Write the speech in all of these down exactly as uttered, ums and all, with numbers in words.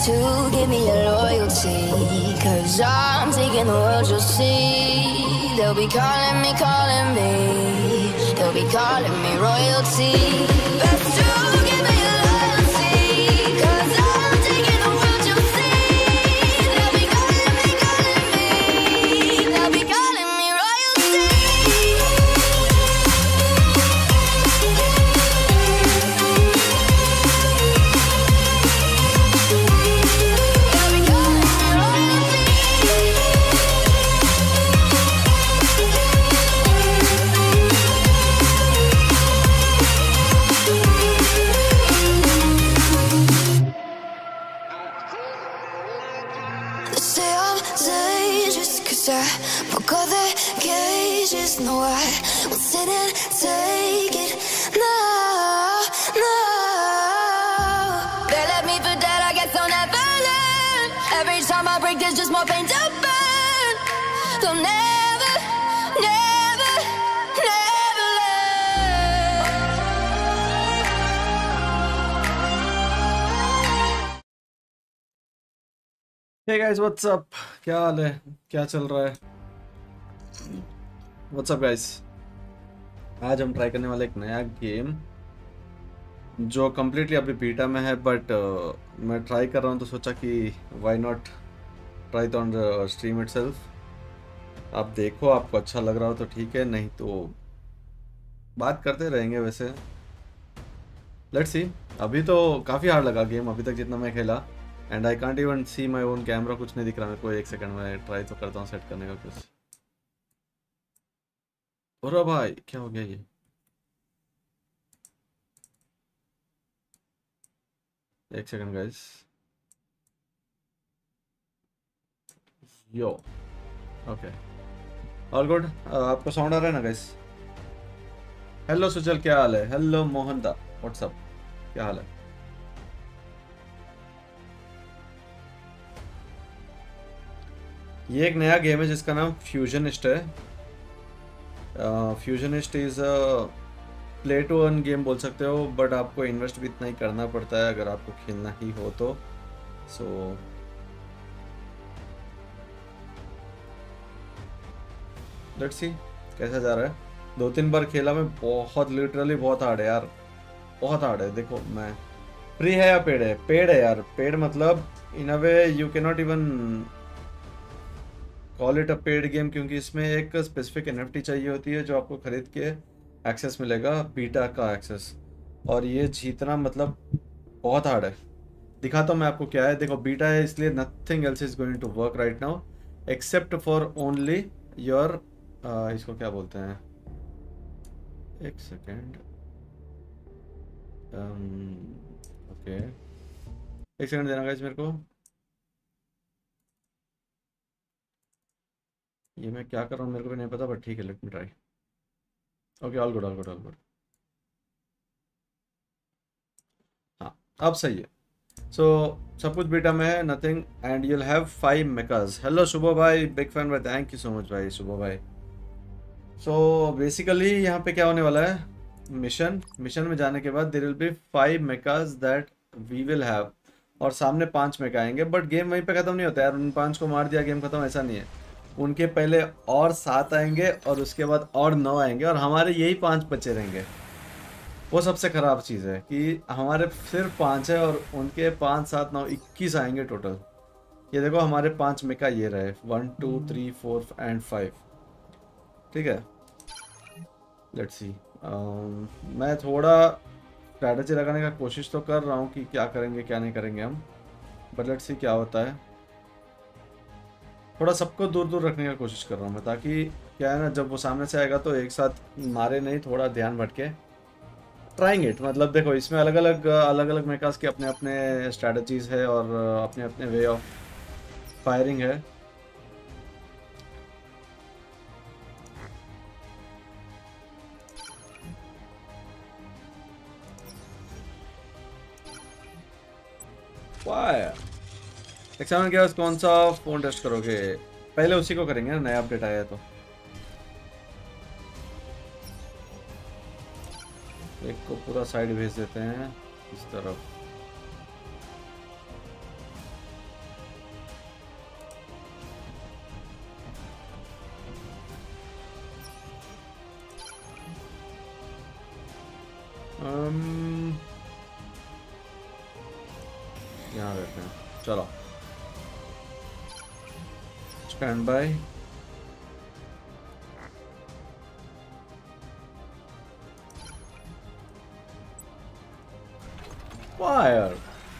Best to give me your loyalty, cause I'm taking the world, you'll see. They'll be calling me, calling me, they'll be calling me royalty. Best to give me your loyalty, cause I'm taking the world, you'll see. They'll be calling me, calling me, they'll be calling me royalty. Say I'm dangerous cause I broke all the cages. No, I will sit and take it. No, no. They left me for dead, I guess I'll never learn. Every time I break there's just more pain to burn. They'll never, never, never learn. Hey guys, what's up? क्या हाल है? क्या चल रहा है? What's up guys? आज हम try करने वाले एक नया गेम जो कम्प्लीटली अभी बीटा में है, बट uh, मैं ट्राई कर रहा हूँ तो सोचा कि वाई नॉट ट्राई तो ऑन द स्ट्रीम इटसेल्फ। आप देखो, आपको अच्छा लग रहा हो तो ठीक है, नहीं तो बात करते रहेंगे। वैसे लेट्स सी। अभी तो काफ़ी हार्ड लगा गेम अभी तक जितना मैं खेला, and I can't even see my own camera, कुछ नहीं दिख रहा मेरे को। एक सेकंड में ट्राई तो करता हूँ सेट करने का कुछ। और भाई क्या हो गया ये? एक second guys. Yo okay, all good. आपको साउंड आ रहा है ना गाइस? हेलो सुचल, क्या हाल है? हेलो मोहन दा, व्हाट्सअप, क्या हाल है? ये एक नया गेम है जिसका नाम फ्यूजनिस्ट है। Fusionist is a play to earn game बोल सकते हो, बट आपको इन्वेस्ट भी इतना ही करना पड़ता है अगर आपको खेलना ही हो तो। सो लेट्स सी कैसा जा रहा है। दो तीन बार खेला मैं, बहुत लिटरली बहुत हार्ड है यार, बहुत हार्ड है। देखो मैं, फ्री है या पेड है? पेड है यार, पेड मतलब in a way you can not even call it a paid game, क्योंकि इसमें एक स्पेसिफिक एनएफटी चाहिए होती है जो आपको खरीद के एक्सेस मिलेगा, बीटा का एक्सेस। और ये जीतना मतलब बहुत हार्ड है। दिखाता हूँ मैं आपको क्या है। देखो बीटा है इसलिए nothing else is going to work right now except for only your, इसको क्या बोलते हैं, एक सेकेंड, ओके एक सेकेंड देना गाइस मेरे को। ये मैं क्या कर रहा हूँ मेरे को भी नहीं पता, बट ठीक है, let me try. Okay, all good all good all good. हाँ अब सही है। सो so, सब कुछ बीटा में है, nothing, and you'll have five mechas. Hello Shubh भाई, बिग फैन भाई, थैंक यू सो मच भाई शुभ भाई। सो बेसिकली यहाँ पे क्या होने वाला है, मिशन मिशन में जाने के बाद there will be five mechas that we will have, और सामने पांच मेका आएंगे। बट गेम वहीं पे खत्म नहीं होता यार, उन पांच को मार दिया गेम खत्म, ऐसा नहीं है। उनके पहले और सात आएंगे और उसके बाद और नौ आएंगे और हमारे यही पांच बचे रहेंगे। वो सबसे ख़राब चीज़ है कि हमारे सिर्फ पांच है और उनके पाँच सात नौ इक्कीस आएंगे टोटल। ये देखो हमारे पांच मेका ये रहे, one two three four and five, ठीक है। लेट्स सी, मैं थोड़ा स्ट्रैटेजी लगाने का कोशिश तो कर रहा हूँ कि क्या करेंगे क्या नहीं करेंगे हम, बट लेट्स सी क्या होता है। थोड़ा सबको दूर दूर रखने का कोशिश कर रहा हूँ मैं, ताकि क्या है ना, जब वो सामने से आएगा तो एक साथ मारे नहीं, थोड़ा ध्यान भटके। ट्राइंग इट, मतलब देखो इसमें अलग अलग अलग अलग मेकास के अपने अपने स्ट्रैटेजीज है और अपने अपने वे ऑफ फायरिंग है। एग्जाम क्या, कौन सा फोन टेस्ट करोगे? पहले उसी को करेंगे ना, नया अपडेट आया है तो। एक को पूरा साइड भेज देते हैं इस तरफ। um, यहाँ रहते हैं, चलो स्टैंड बाय। फायर।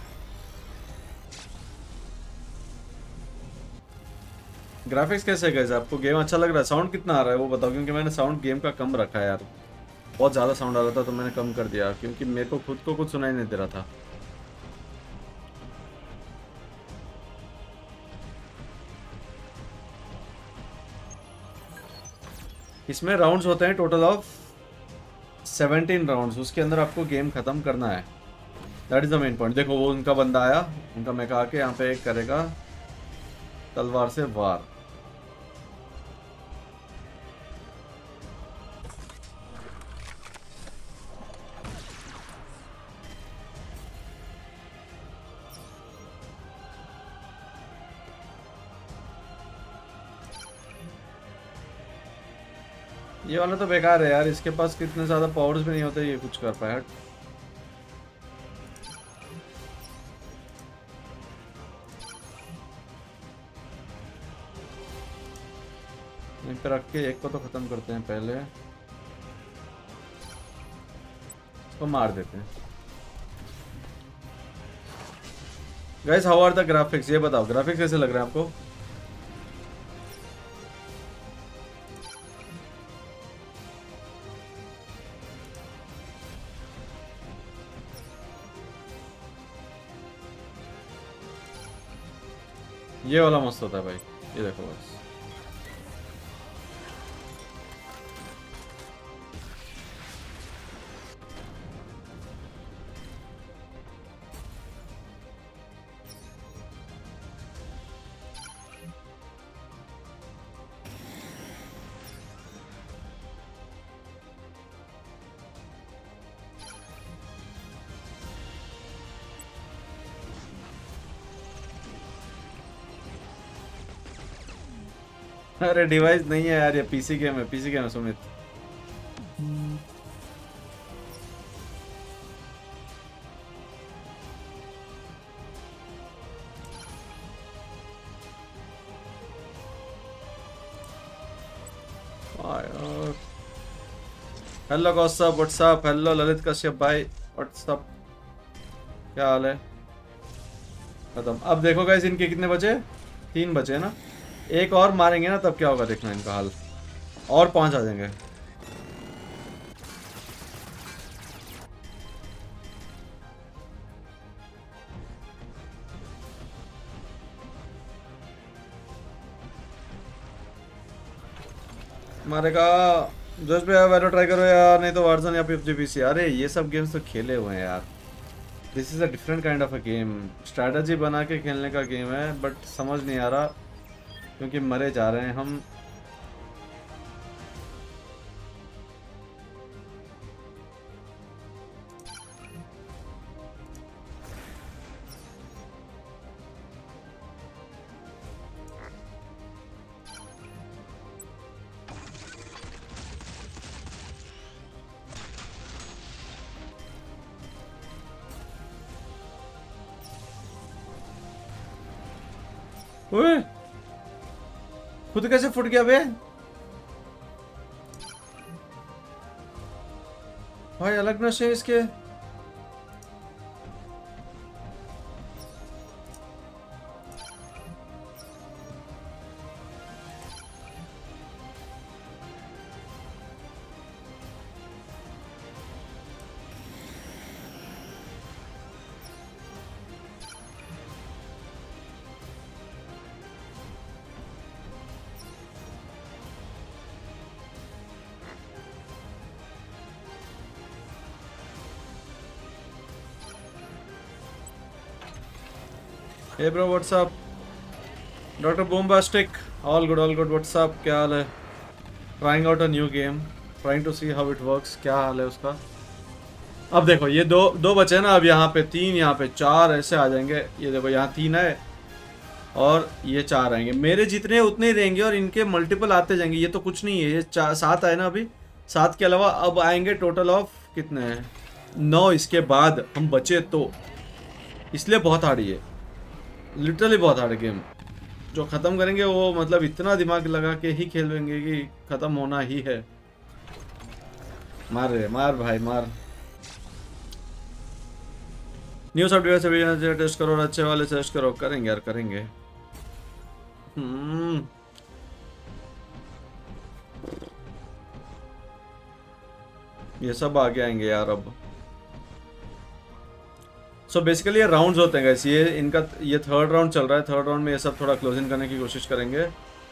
ग्राफिक्स कैसे है गाइस? आपको गेम अच्छा लग रहा है? साउंड कितना आ रहा है वो बताओ, क्योंकि मैंने साउंड गेम का कम रखा है यार, बहुत ज़्यादा साउंड आ रहा था तो मैंने कम कर दिया, क्योंकि मेरे को खुद को कुछ सुनाई नहीं दे रहा था। इसमें राउंड्स होते हैं टोटल ऑफ सेवनटीन राउंड्स, उसके अंदर आपको गेम ख़त्म करना है। That is the main point. देखो वो उनका बंदा आया, उनका मैं कहा के यहाँ पे एक करेगा तलवार से वार। ये वाला तो बेकार है यार, इसके पास कितने ज़्यादा पावर्स भी नहीं होते ये कुछ कर पाए। यहीं पे रख के एक को तो ख़त्म करते हैं पहले, इसको मार देते हैं। Guys how are the graphics? ये बताओ ग्राफिक्स कैसे लग रहे हैं आपको? ये वाला मस्त होता है भाई, ये देखो बस। अरे डिवाइस नहीं है यार, ये पीसी गेम है, पीसी गेम है Sumit. Hello Kaustubh what's up, hello Lalit Kashyap भाई व्हाट्सअप, क्या हाल है? खत्म। अब देखो गाइस इनके कितने बचे? तीन बचे ना, एक और मारेंगे ना तब क्या होगा देखना इनका हाल, और पांच आ जाएंगे। मारेगा जोश भैया, वैलो ट्राई करो यार, नहीं तो वार्जन या पीएफजी पीसी। अरे ये सब गेम्स तो खेले हुए हैं यार, this is a different kind of a game, strategy बना के खेलने का गेम है, बट समझ नहीं आ रहा क्योंकि मरे जा रहे हैं हम। ओए खुद कैसे फुट गया बे भाई, अलग नशे इसके। Hey bro, what's up? Doctor Bombastic, all good, all good. What's up? क्या हाल है? Trying out a new game, trying to see how it works. क्या हाल है उसका? अब देखो ये दो दो बचे ना, अब यहाँ पे तीन, यहाँ पे चार ऐसे आ जाएंगे। ये देखो यहाँ तीन है और ये चार आएंगे, मेरे जितने उतने ही रहेंगे और इनके मल्टीपल आते जाएंगे। ये तो कुछ नहीं है, ये चार सात आए ना अभी, सात के अलावा अब आएंगे टोटल ऑफ कितने हैं? नौ इसके बाद हम बचे तो, इसलिए बहुत हार्ड है, लिटरली बहुत हार्ड गेम। जो ख़त्म करेंगे वो मतलब इतना दिमाग लगा के ही खेलेंगे कि ख़त्म होना ही है। मार रे मार भाई मार। न्यू सॉफ्टवेयर से टेस्ट करो और अच्छे वाले टेस्ट करो। करेंगे यार करेंगे। हम्म ये सब आगे आएंगे यार अब। सो so बेसिकली ये राउंड्स होते हैं गाइस, ये इनका ये थर्ड राउंड चल रहा है। थर्ड राउंड में ये सब थोड़ा क्लोजिंग करने की कोशिश करेंगे।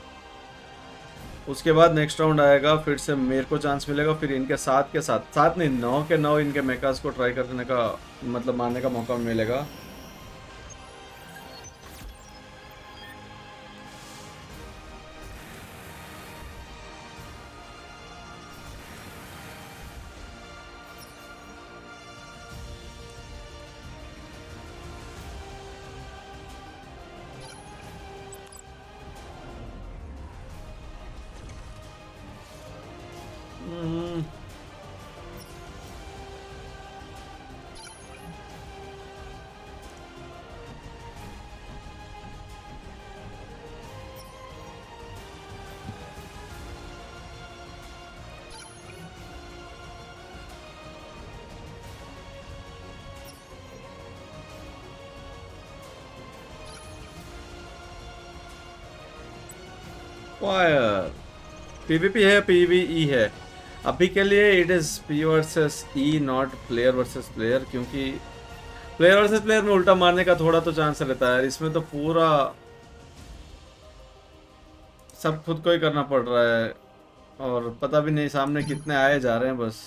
उसके बाद नेक्स्ट राउंड आएगा, फिर से मेरे को चांस मिलेगा, फिर इनके साथ के साथ साथ नहीं नौ के नौ इनके मेकास को ट्राई करने का मतलब मारने का मौका मिलेगा। फायर पीवीपी है पीवीई है अभी के लिए। It is P versus E not player versus player, क्योंकि प्लेयर वर्सेस प्लेयर में उल्टा मारने का थोड़ा तो चांस रहता है। इसमें तो पूरा सब खुद को ही करना पड़ रहा है और पता भी नहीं सामने कितने आए जा रहे हैं। बस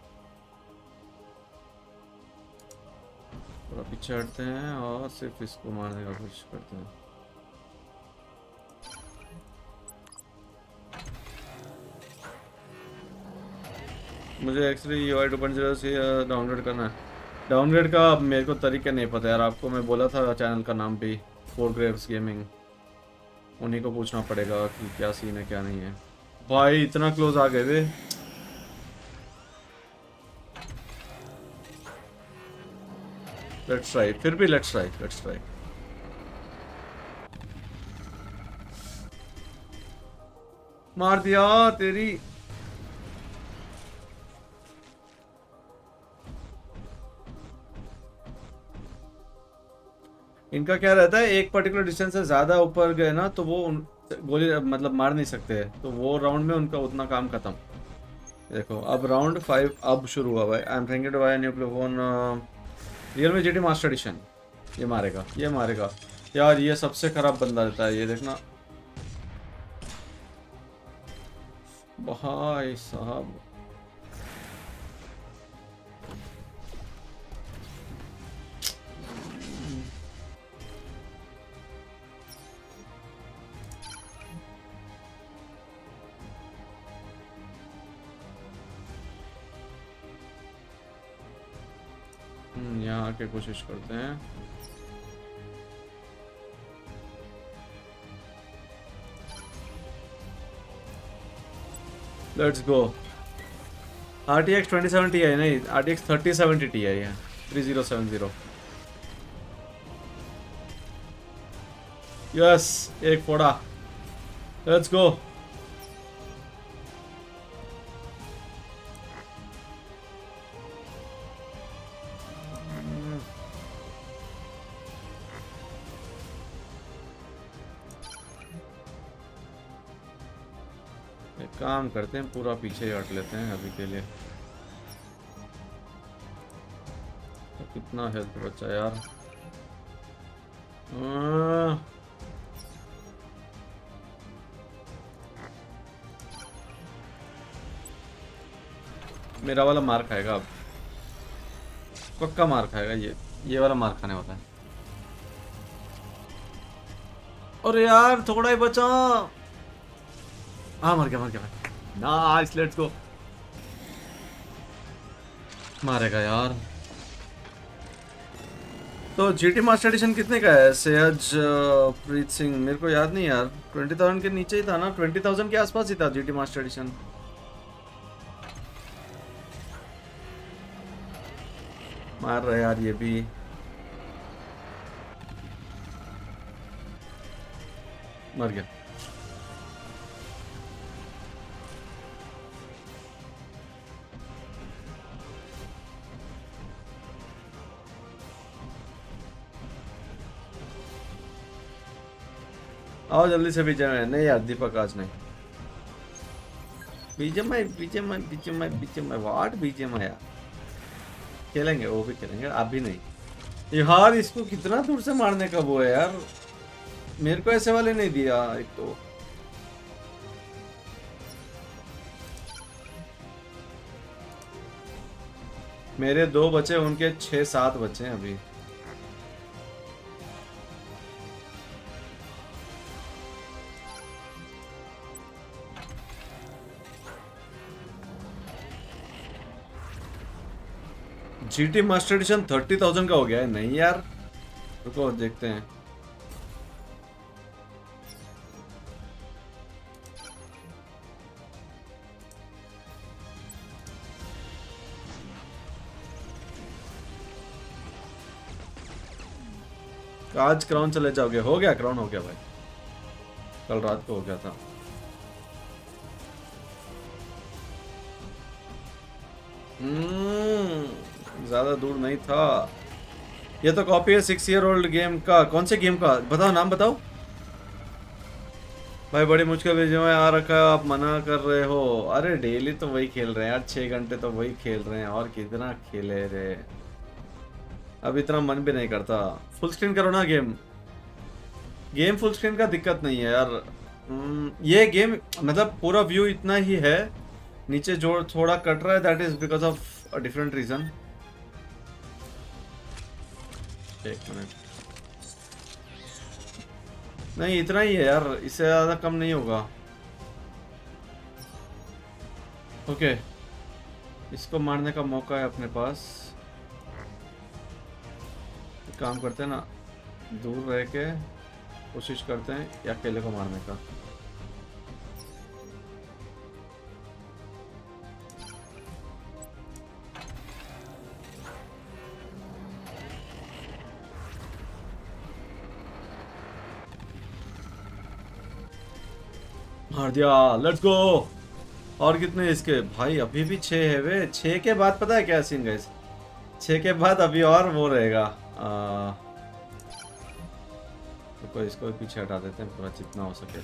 थोड़ा पीछे हटते हैं और सिर्फ इसको मारने का कोशिश करते हैं। मुझे actually UI two point zero से डाउनलोड करना है। डाउनलोड का मेरे को तरीका नहीं पता यार। आपको मैं बोला था चैनल का नाम भी फोर ग्रेव्स गेमिंग, उन्हीं को पूछना पड़ेगा कि क्या सीन है क्या नहीं है। भाई इतना क्लोज आ गए वे। लेट्स ट्राई, फिर भी लेट्स ट्राई लेट्स ट्राई। मार दिया तेरी। इनका क्या रहता है, एक पर्टिकुलर डिस्टेंस से ज़्यादा ऊपर गए ना तो वो गोली मतलब मार नहीं सकते, तो वो राउंड में उनका उतना काम खत्म। देखो अब राउंड फाइव अब शुरू हुआ भाई। I am thinking to buy new phone Realme GT Master Edition. ये मारेगा ये मारेगा यार, ये सबसे खराब बंदा रहता है ये देखना भाई साहब। यहाँ आके कोशिश करते हैं। Let's go. R T X twenty seven T I नहीं, R T X thirty seventy T I है। Three zero seven zero. Yes एक फोड़ा। Let's go. काम करते हैं पूरा पीछे ही हट लेते हैं अभी के लिए। तो कितना हेल्थ बचा यार। आ... मेरा वाला मार खाएगा अब, पक्का मार खाएगा ये ये वाला मार खाने वाला है। अरे यार थोड़ा ही बचा। हाँ मर गया मर गया भाई। Nice let's go. मारेगा यार। तो जीटी मास्टर एडिशन कितने का है सयाज प्रीत सिंह? मेरे को याद नहीं यार, ट्वेंटी थाउजेंड के नीचे ही था ना, ट्वेंटी थाउजेंड के आसपास ही था जीटी मास्टर एडिशन। मार रहे यार ये भी। मर गया। आओ जल्दी से बीजेमआई। नहीं यार दीपक आज नहीं। बीजेमआई बीजेमआई बीजेमआई बीजेमआई व्हाट बीजेमआई यार। खेलेंगे वो भी खेलेंगे, अभी नहीं यार। इसको कितना दूर से मारने का वो है यार, मेरे को ऐसे वाले नहीं दिया एक तो। मेरे दो बचे, उनके छह सात बचे हैं अभी। GT Master Edition thirty thousand का हो गया है। नहीं यार रुको देखते हैं। आज क्राउन चले जाओगे? हो गया क्राउन, हो गया भाई, कल रात को हो गया था। हम्म ज्यादा दूर नहीं था। ये तो कॉपी है सिक्स ईयर ओल्ड गेम का। कौन से गेम का बताओ, नाम बताओ भाई। बड़ी मुश्किल में आ रखा है, आप मना कर रहे हो। अरे डेली तो वही खेल रहे हैं यार, छह घंटे तो वही खेल रहे हैं, और कितना खेले रे। अब इतना मन भी नहीं करता। फुल स्क्रीन करो ना गेम। गेम फुल स्क्रीन का दिक्कत नहीं है यार। ये गेम मतलब पूरा व्यू इतना ही है, नीचे जो थोड़ा कट रहा है that is because of a different reason. एक मिनट, नहीं इतना ही है यार, इससे ज्यादा कम नहीं होगा। ओके इसको मारने का मौका है अपने पास। काम करते हैं ना, दूर रह के कोशिश करते हैं या अकेले को मारने का। मार दिया, लेट्स गो। और कितने इसके भाई? अभी भी छह है वे। छह के बाद पता है क्या सीन गाइस, छह के बाद अभी और वो रहेगा। तो इसको भी पीछे हटा देते हैं पूरा जितना हो सके।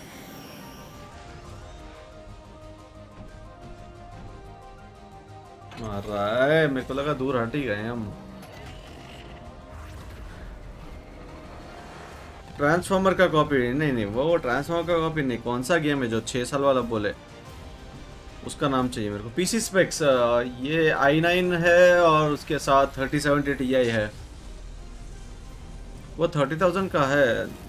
मार रहा है, मेरे को लगा दूर हट ही गए हम। ट्रांसफॉर्मर का कॉपी? नहीं नहीं वो ट्रांसफॉर्मर का कॉपी नहीं। कौन सा गेम है जो छह साल वाला बोले, उसका नाम चाहिए मेरे को। पीसी स्पेक्स ये आई नाइन है और उसके साथ थर्टी सेवेंटी टी आई है। वो थर्टी थाउजेंड का है।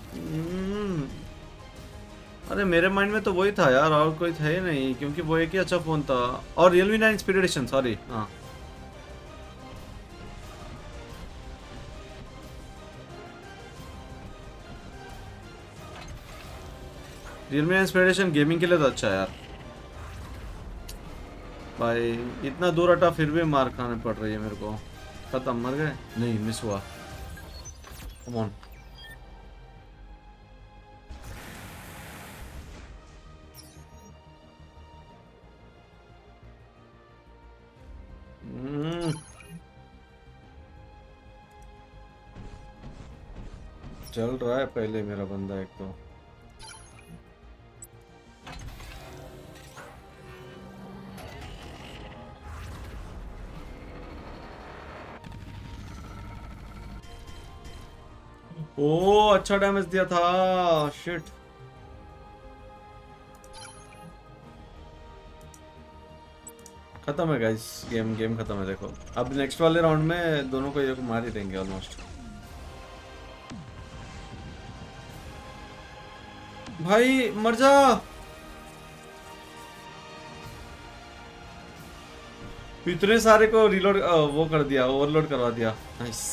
अरे मेरे माइंड में तो वही था यार, और कोई था ही नहीं, क्योंकि वो एक ही अच्छा फोन था। और Realme nine speed edition, sorry. हाँ Realme nine speed edition gaming के लिए तो अच्छा है यार। भाई इतना दूर हटा फिर भी मार खाने पड़ रही है मेरे को। खत्म, मर गए? नहीं मिस हुआ। Come on. चल रहा है पहले मेरा बंदा एक तो। ओ अच्छा डैमेज दिया था, शिट। खत्म है गाइस, गेम गेम खत्म है। देखो अब नेक्स्ट वाले राउंड में दोनों को ये मार ही देंगे ऑलमोस्ट। भाई मर जा। इतने सारे को रिलोड वो कर दिया, ओवरलोड करवा दिया। नाइस।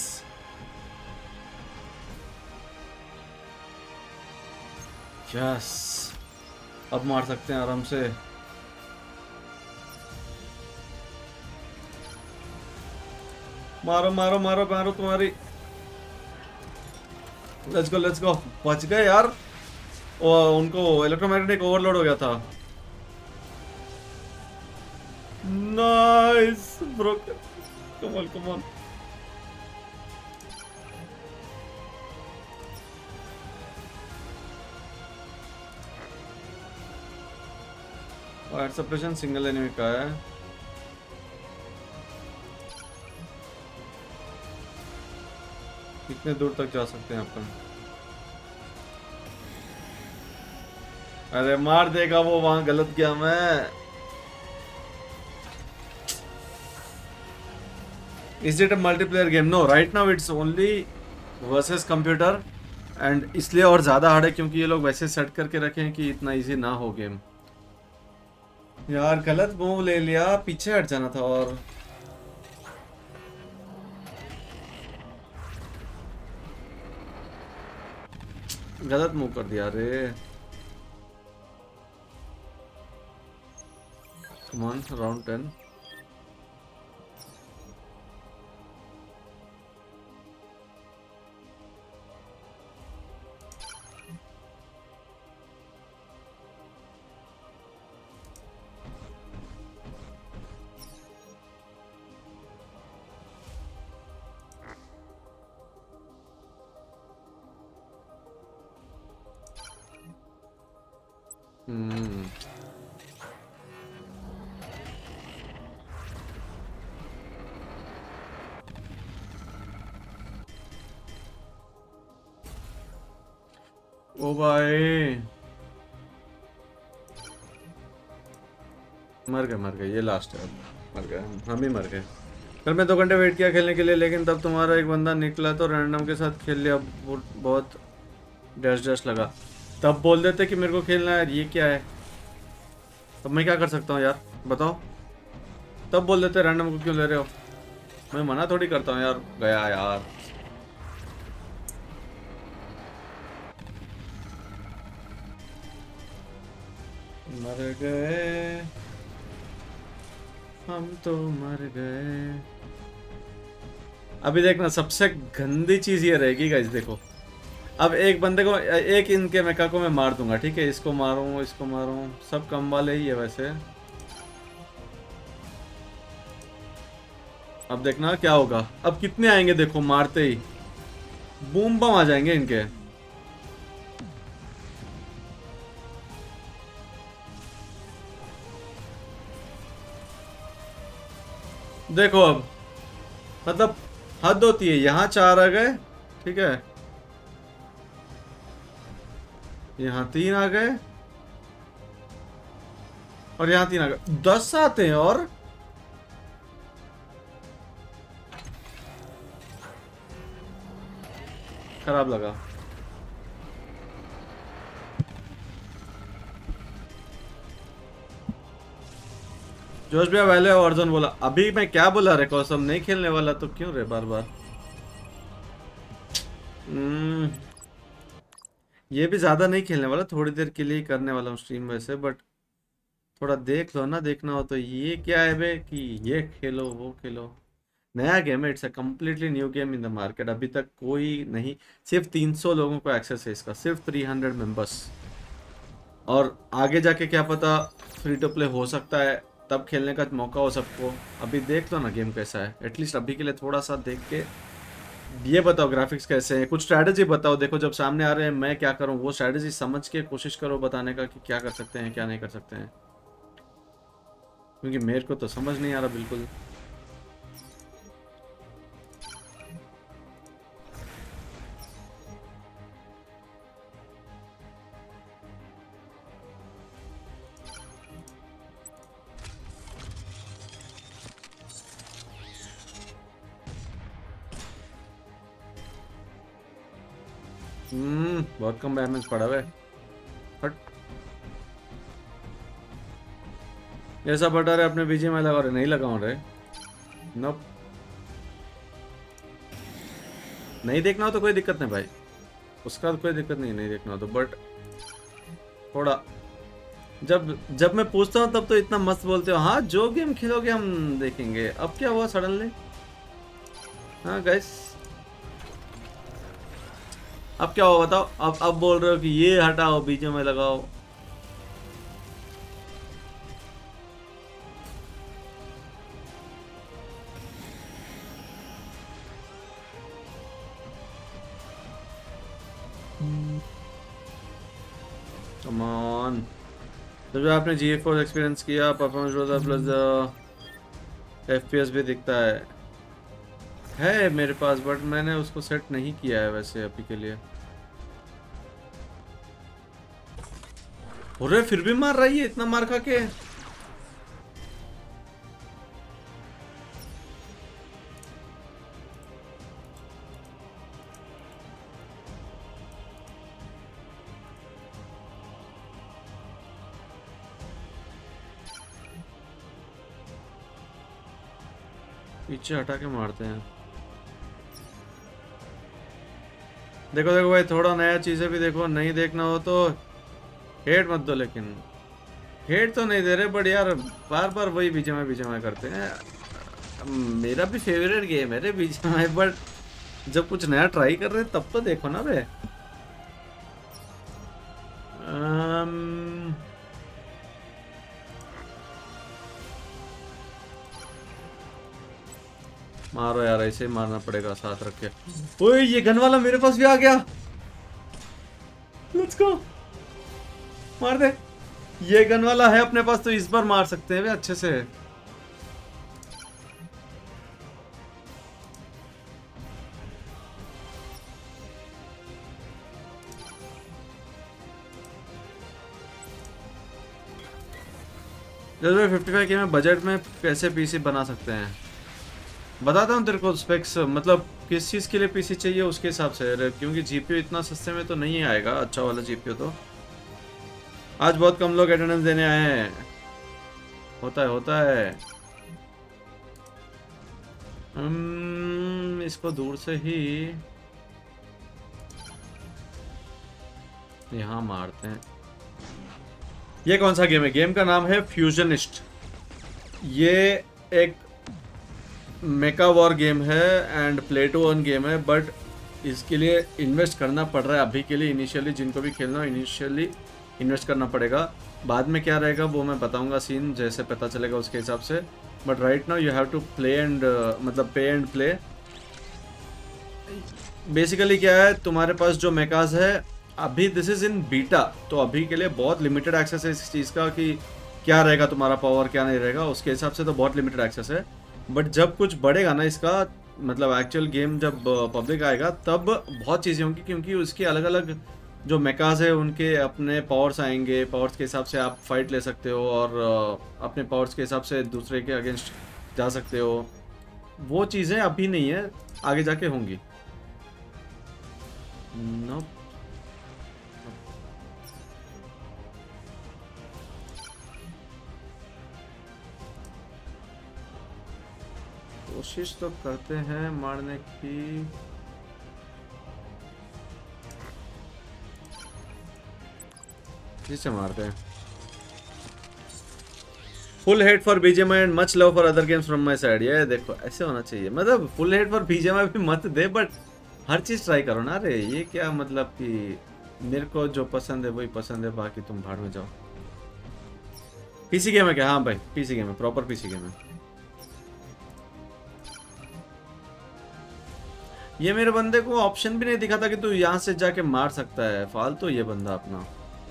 यस अब मार सकते हैं आराम से। मारो मारो मारो मारो तुम्हारी। Let's go let's go. बच गए यार। ओ, उनको इलेक्ट्रोमैग्नेटिक ओवरलोड हो गया था। Nice bro, come on come on. Fire suppression single enemy का है। कितने दूर तक जा सकते हैं अपन? अरे मार देगा वो, वहां गलत गया मैं। Is it a multiplayer game? No, right now it's only versus computer and इसलिए और ज़्यादा हार्ड है क्योंकि ये लोग वैसे सेट करके रखे हैं कि इतना इजी ना हो गेम। यार गलत मूव ले लिया, पीछे हट जाना था। और गलत मूव कर दिया रे। Come on, round ten. Hmm ओ भाई, मर गए मर गए। ये लास्ट है, मर गए हम ही, मर गए। कल मैं दो घंटे वेट किया खेलने के लिए, लेकिन तब तुम्हारा एक बंदा निकला तो रैंडम के साथ खेल लिया। बहुत डैश डैश लगा। तब बोल देते कि मेरे को खेलना है। ये क्या है? तब मैं क्या कर सकता हूँ यार, बताओ? तब बोल देते रैंडम को क्यों ले रहे हो? मैं मना थोड़ी करता हूँ यार। गया यार। मर गए हम तो मर गए। अभी देखना, सबसे गंदी चीज ये रहेगी गाइस। देखो अब एक बंदे को, एक इनके मेका को मैं मार दूंगा, ठीक है? इसको मारूं, इसको मारूं, सब कम वाले ही है वैसे। अब देखना क्या होगा। अब कितने आएंगे देखो, मारते ही बूम बम आ जाएंगे इनके। देखो अब मतलब हद होती है। यहाँ चार आ गए, ठीक है? यहाँ तीन आ गए और यहाँ तीन आ गए, दस आते हैं। और खराब लगा। जोश भैया पहले और अर्जुन बोला। अभी मैं क्या बोला रे? कौसम नहीं खेलने वाला तो क्यों रे बार बार? हम्म ये भी ज्यादा नहीं खेलने वाला, थोड़ी देर के लिए ही करने वाला हूँ स्ट्रीम वैसे। बट थोड़ा देख लो ना, देखना हो तो। ये क्या है बे कि ये खेलो वो खेलो? नया गेम है, it's a completely new game in the market. अभी तक कोई नहीं, सिर्फ तीन सौ लोगों को एक्सेस है इसका, सिर्फ तीन सौ मेंबर्स। और आगे जाके क्या पता फ्री टू प्ले हो सकता है, तब खेलने का मौका हो सबको। अभी देख लो ना गेम कैसा है, एटलीस्ट अभी के लिए थोड़ा सा देख के ये बताओ ग्राफिक्स कैसे हैं, कुछ स्ट्रैटेजी बताओ। देखो जब सामने आ रहे हैं मैं क्या करूं, वो स्ट्रैटेजी समझ के कोशिश करो बताने का कि क्या कर सकते हैं क्या नहीं कर सकते हैं, क्योंकि मेरे को तो समझ नहीं आ रहा बिल्कुल। हम्म बहुत कम डैमेज पड़ा हुआ है। हट, ऐसा बता रहे अपने बीजे में लगा रहे, नहीं लगाऊं रे। नोप, नहीं देखना हो तो कोई दिक्कत नहीं भाई, उसका तो कोई दिक्कत नहीं, नहीं देखना हो तो। बट थोड़ा जब जब मैं पूछता हूँ तब तो इतना मस्त बोलते हो, हाँ जो गेम खेलोगे हम देखेंगे। अब क्या हुआ सडनली? हाँ गाइस, अब क्या हो बताओ। अब अब बोल रहे हो कि ये हटाओ बीचे में लगाओ। कम ऑन, जब आपने जी एफ फोर एक्सपीरियंस किया परफॉर्मेंस होता प्लस एफ पी एस भी दिखता है है मेरे पास, बट मैंने उसको सेट नहीं किया है वैसे अभी के लिए। अरे फिर भी मार रही है इतना मार खा के। पीछे हटा के मारते हैं। देखो देखो भाई, थोड़ा नया चीजें भी देखो, नहीं देखना हो तो हेट मत दो, लेकिन हेट तो नहीं दे रहे, बट यार बार बार वही बीजेमआई बीजेमआई करते हैं। मेरा भी फेवरेट गेम है रे बीजेमआई, बट जब कुछ नया ट्राई कर रहे हैं तब तो देखो ना बे। um, मारो यार, ऐसे ही मारना पड़ेगा साथ रख के। ओए ये गन वाला मेरे पास भी आ गया, लेट्स गो, मार दे। ये गन वाला है अपने पास तो इस बार मार सकते हैं वे अच्छे से। जैसे फिफ्टी फाइव के में बजट में कैसे पीसी बना सकते हैं, बताता हूँ तेरे को स्पेक्स, मतलब किस चीज़ के लिए पीसी चाहिए उसके हिसाब से, क्योंकि जीपीयू इतना सस्ते में तो नहीं आएगा अच्छा वाला जीपीयू। तो आज बहुत कम लोग अटेंडेंस देने आए हैं, होता है होता है। हम इसको दूर से ही यहाँ मारते हैं। ये कौन सा गेम है? गेम का नाम है फ्यूजनिस्ट। ये एक मेका वॉर गेम है and play to earn game है, बट इसके लिए इन्वेस्ट करना पड़ रहा है अभी के लिए। इनिशियली जिनको भी खेलना हो इनिशियली इन्वेस्ट करना पड़ेगा, बाद में क्या रहेगा वो मैं बताऊंगा सीन जैसे पता चलेगा उसके हिसाब से। But right now you have to play and मतलब पे एंड प्ले। बेसिकली क्या है, तुम्हारे पास जो मेकाज है अभी दिस इज़ इन बीटा, तो अभी के लिए बहुत लिमिटेड एक्सेस है इस चीज़ का कि क्या रहेगा तुम्हारा पावर क्या नहीं रहेगा, उसके हिसाब से तो बहुत लिमिटेड एक्सेस है। बट जब कुछ बढ़ेगा ना इसका, मतलब एक्चुअल गेम जब पब्लिक आएगा तब बहुत चीज़ें होंगी, क्योंकि उसके अलग अलग जो मेकाज है उनके अपने पावर्स आएंगे। पावर्स के हिसाब से आप फाइट ले सकते हो और अपने पावर्स के हिसाब से दूसरे के अगेंस्ट जा सकते हो। वो चीज़ें अभी नहीं है, आगे जाके होंगी। नो कोशिश तो करते हैं मारने की। जिसे मारते हैं। Full hate for BGMI and much love for other games from my side. ये देखो ऐसे होना चाहिए, मतलब फुल हेट फॉर बीजेएमआई भी मत दे, बट हर चीज ट्राई करो ना रे। ये क्या मतलब कि मेरे को जो पसंद है वही पसंद है, बाकी तुम भाड़ में जाओ। पीसी गेम है क्या? हाँ भाई पीसी गेम है, प्रॉपर पीसी गेम है। ये मेरे बंदे को ऑप्शन भी नहीं दिखा था कि तू यहाँ से जाके मार सकता है। फालतू ये बंदा अपना,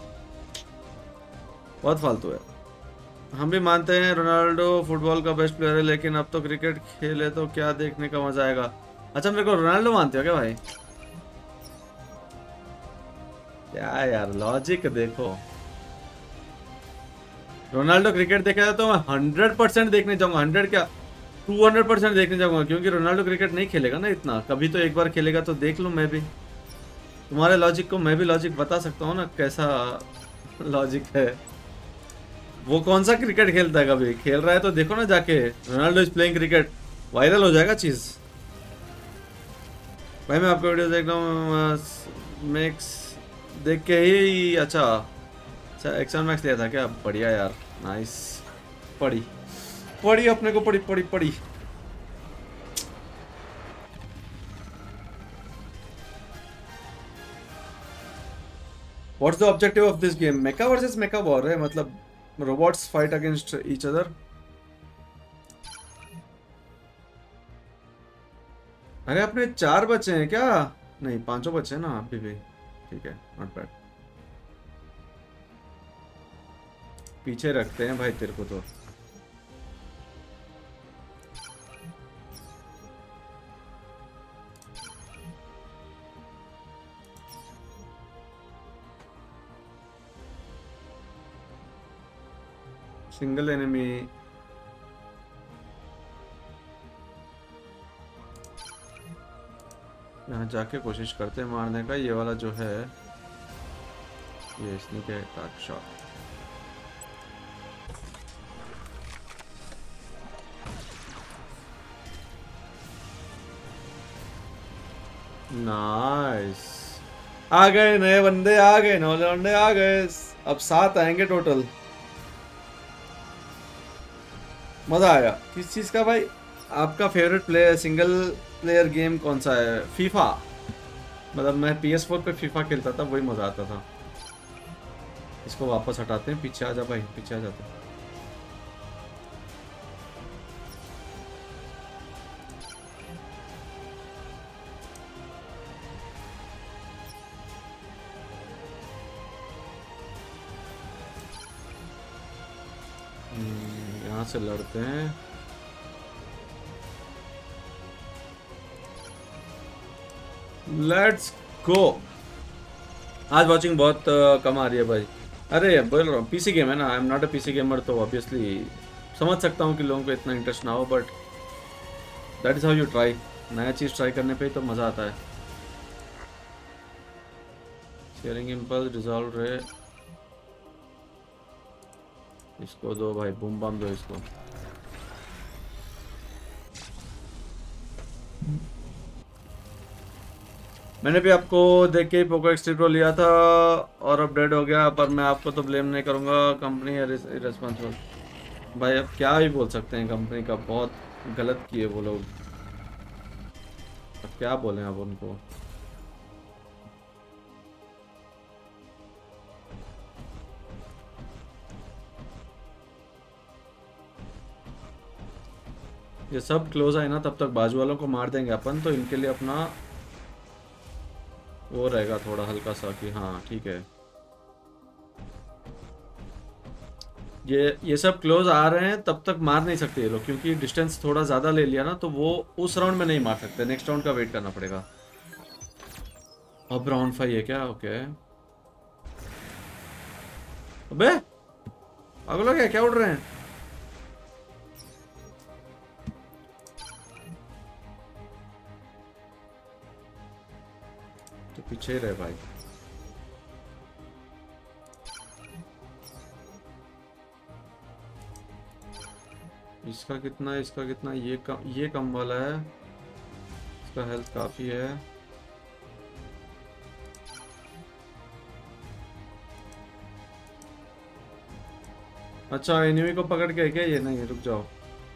बहुत फालतू है। हम भी मानते हैं रोनाल्डो फुटबॉल का बेस्ट प्लेयर है, लेकिन अब तो क्रिकेट खेले तो क्या देखने का मजा आएगा। अच्छा मेरे को रोनाल्डो मानते हो क्या भाई? क्या यार लॉजिक देखो। रोनाल्डो क्रिकेट देखेगा तो मैं हंड्रेड परसेंट देखने जाऊंगा, हंड्रेड क्या टू हंड्रेड परसेंट देखने जाऊंगा, क्योंकि रोनाल्डो क्रिकेट नहीं खेलेगा ना इतना, कभी तो एक बार खेलेगा तो देख लूँ मैं भी। तुम्हारे लॉजिक को मैं भी लॉजिक बता सकता हूँ ना, कैसा लॉजिक है। वो कौन सा क्रिकेट खेलता है? कभी खेल रहा है तो देखो ना जाके, Ronaldo is playing cricket, viral हो जाएगा चीज। भाई मैं आपका वीडियो देख रहा हूँ, मैक्स देख के ही। अच्छा अच्छा एक्शन मैक्स लिया था क्या? बढ़िया यार, नाइस। पढ़ी पढ़ी अपने को, पढ़ी पढ़ी पढ़ी what's the objective of this game? Mecha versus mecha war है, मतलब robots fight against each other. अरे अपने चार बचे हैं क्या? नहीं, पांचों बचे हैं ना अभी भी। ठीक है, नॉट बैड। पीछे रखते हैं भाई तेरे को तो। Single enemy. यहाँ जाके कोशिश करते हैं मारने का। ये वाला जो है ये स्नीक अटैक शॉट। नाइस, आ गए नए बंदे, आ गए नौ बंदे आ गए। अब सात आएंगे टोटल। मजा आया। किस चीज का भाई? आपका favourite player single player game कौन सा है? फीफा। मतलब मैं पी एस फोर पे फीफा खेलता था, वही मजा आता था। इसको वापस हटाते हैं। पीछे आ जा भाई, पीछे आ जाते हैं। यहाँ से लड़ते हैं। Let's go. आज वॉचिंग बहुत uh, कम आ रही है भाई। अरे बोल रहा हूँ पीसी गेम है ना, I am not a PC gamer, तो ऑब्वियसली समझ सकता हूँ कि लोगों को इतना इंटरेस्ट ना हो, but that is how you try. नया चीज़ ट्राई करने पे ही तो मज़ा आता है। शेयरिंग इम्पल्स डिजॉल्व रे। इसको दो भाई, बूम बम दो इसको। मैंने भी आपको देख के ही पोको एक्स थ्री प्रो लिया था और अपडेट हो गया, पर मैं आपको तो ब्लेम नहीं करूंगा, कंपनी है इरेस्पॉन्सिबल। भाई अब क्या ही बोल सकते हैं, कंपनी का बहुत गलत किए वो लोग। अब क्या बोलें अब उनको। ये सब क्लोज आए ना तब तक बाजू वालों को मार देंगे अपन, तो इनके लिए अपना वो रहेगा थोड़ा हल्का सा कि हाँ ठीक है। ये ये सब क्लोज आ रहे हैं तब तक मार नहीं सकते ये लोग, क्योंकि डिस्टेंस थोड़ा ज़्यादा ले लिया ना तो वो उस राउंड में नहीं मार सकते, नेक्स्ट राउंड का वेट करना पड़ेगा। अब राउंड फाइव है क्या? ओके। अबे पागल हो गया क्या? उड़ रहे हैं। तो पीछे ही रहे भाई। इसका कितना है, इसका कितना? ये कम, ये कम वाला है। इसका हेल्थ काफी है। अच्छा एनिमी को पकड़ के है क्या ये? नहीं रुक जाओ।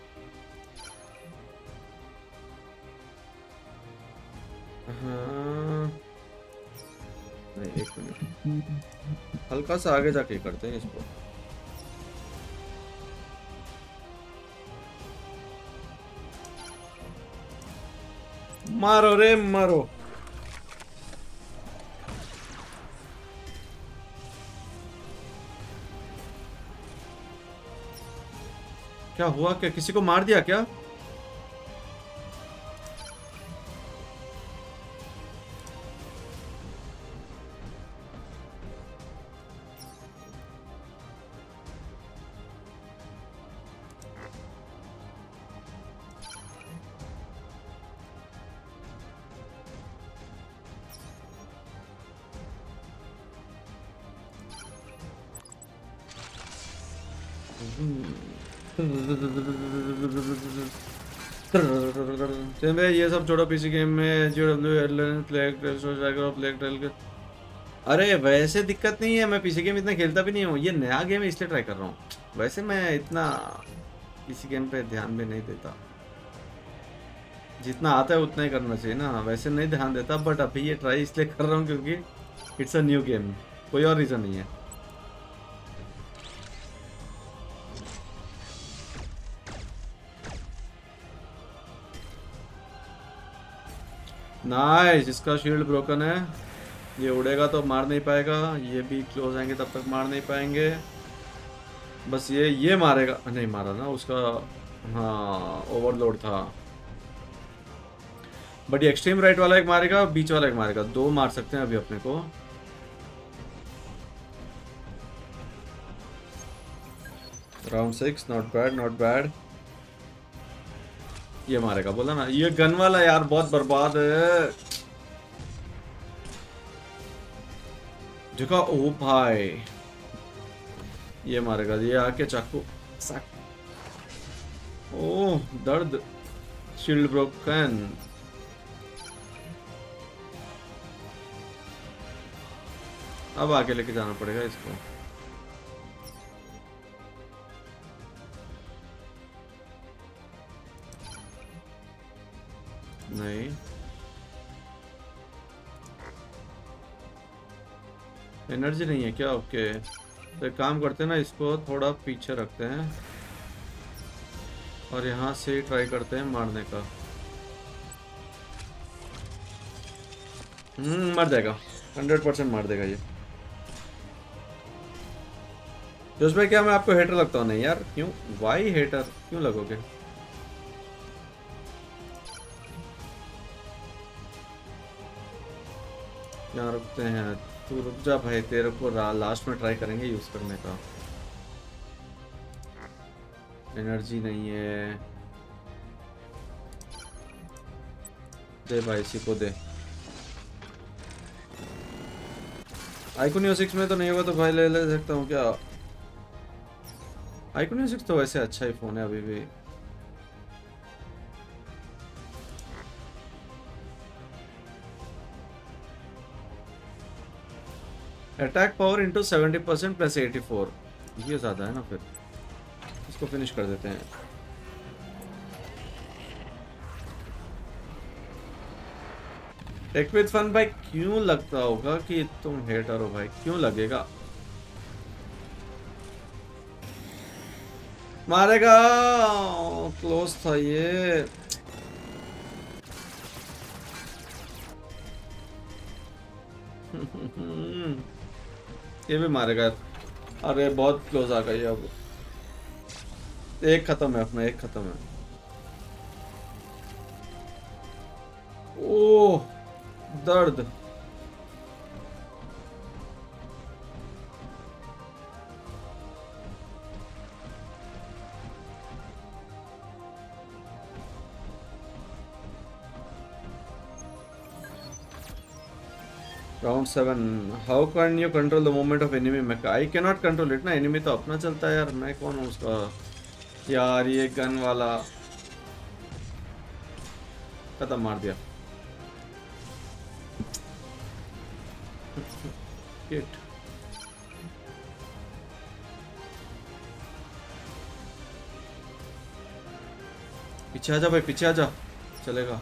हाँ नहीं, एक मिनट, हल्का सा आगे जाके करते हैं इसको। मारो रे मारो। क्या हुआ? क्या किसी को मार दिया क्या? ये सब छोड़ो, पीसी गेम में जो प्ले। अरे वैसे दिक्कत नहीं है, मैं पीसी गेम इतना खेलता भी नहीं हूँ, ये नया गेम है इसलिए ट्राई कर रहा हूँ। वैसे मैं इतना पीसी गेम पे ध्यान भी नहीं देता, जितना आता है उतना ही करना चाहिए ना, वैसे नहीं ध्यान देता, बट अभी ये ट्राई इसलिए कर रहा हूँ क्योंकि इट्स अ न्यू गेम। कोई और रीजन नहीं है। नाइस, इसका शील्ड ब्रोकन है, ये उड़ेगा तो मार नहीं पाएगा, ये भी क्लोज आएंगे तब तक मार नहीं पाएंगे। बस ये ये मारेगा, नहीं मारा ना उसका, हाँ ओवरलोड था। बट ये एक्सट्रीम राइट वाला एक मारेगा, बीच वाला एक मारेगा, दो मार सकते हैं अभी अपने को। Round six, not bad not bad. ये मारेगा बोला ना, ये गन वाला यार बहुत बर्बाद है। देखा, ओ भाई ये मारेगा, ये आके चाकू, ओह दर्द, शील्ड ब्रोकन। अब आगे लेके जाना पड़ेगा इसको। नहीं, एनर्जी नहीं है क्या? ओके, तो एक काम करते हैं ना, इसको थोड़ा पीछे रखते हैं और यहाँ से ट्राई करते हैं मारने का। हम्म मर जाएगा, हंड्रेड परसेंट मार देगा ये। जोश भाई, क्या मैं आपको हेटर लगता हूँ? नहीं यार, क्यों? वाई हेटर क्यों लगोगे? यहाँ रुकते हैं, तू रुक जा भाई, तेरे को लास्ट में ट्राई करेंगे यूज करने का। एनर्जी नहीं है, दे भाई इसी को दे। आइकॉनियो सिक्स में तो नहीं होगा तो भाई ले ले सकता हूँ क्या? आइकॉनियो सिक्स तो वैसे अच्छा ही फोन है अभी भी। Attack power into seventy percent plus eighty four, ये ज़्यादा है ना, फिर इसको फिनिश कर देते हैं। टेक विद फन भाई, क्यों लगता होगा कि तुम हेटर हो भाई? क्यों लगेगा? मारेगा, क्लोज था ये। ये भी मारेगा, अरे बहुत क्लोज आ गई। अब एक खत्म है अपना, एक खत्म है। ओह दर्द, round seven, how can you control the movement of enemy mecha? I can not control it ना, एनिमी तो अपना चलता है यार, मैं कौन हूँ उसका? यार ये गन वाला खत्म, मार दिया। हिट, पीछे आ जा भाई, पीछे आ जा, चलेगा।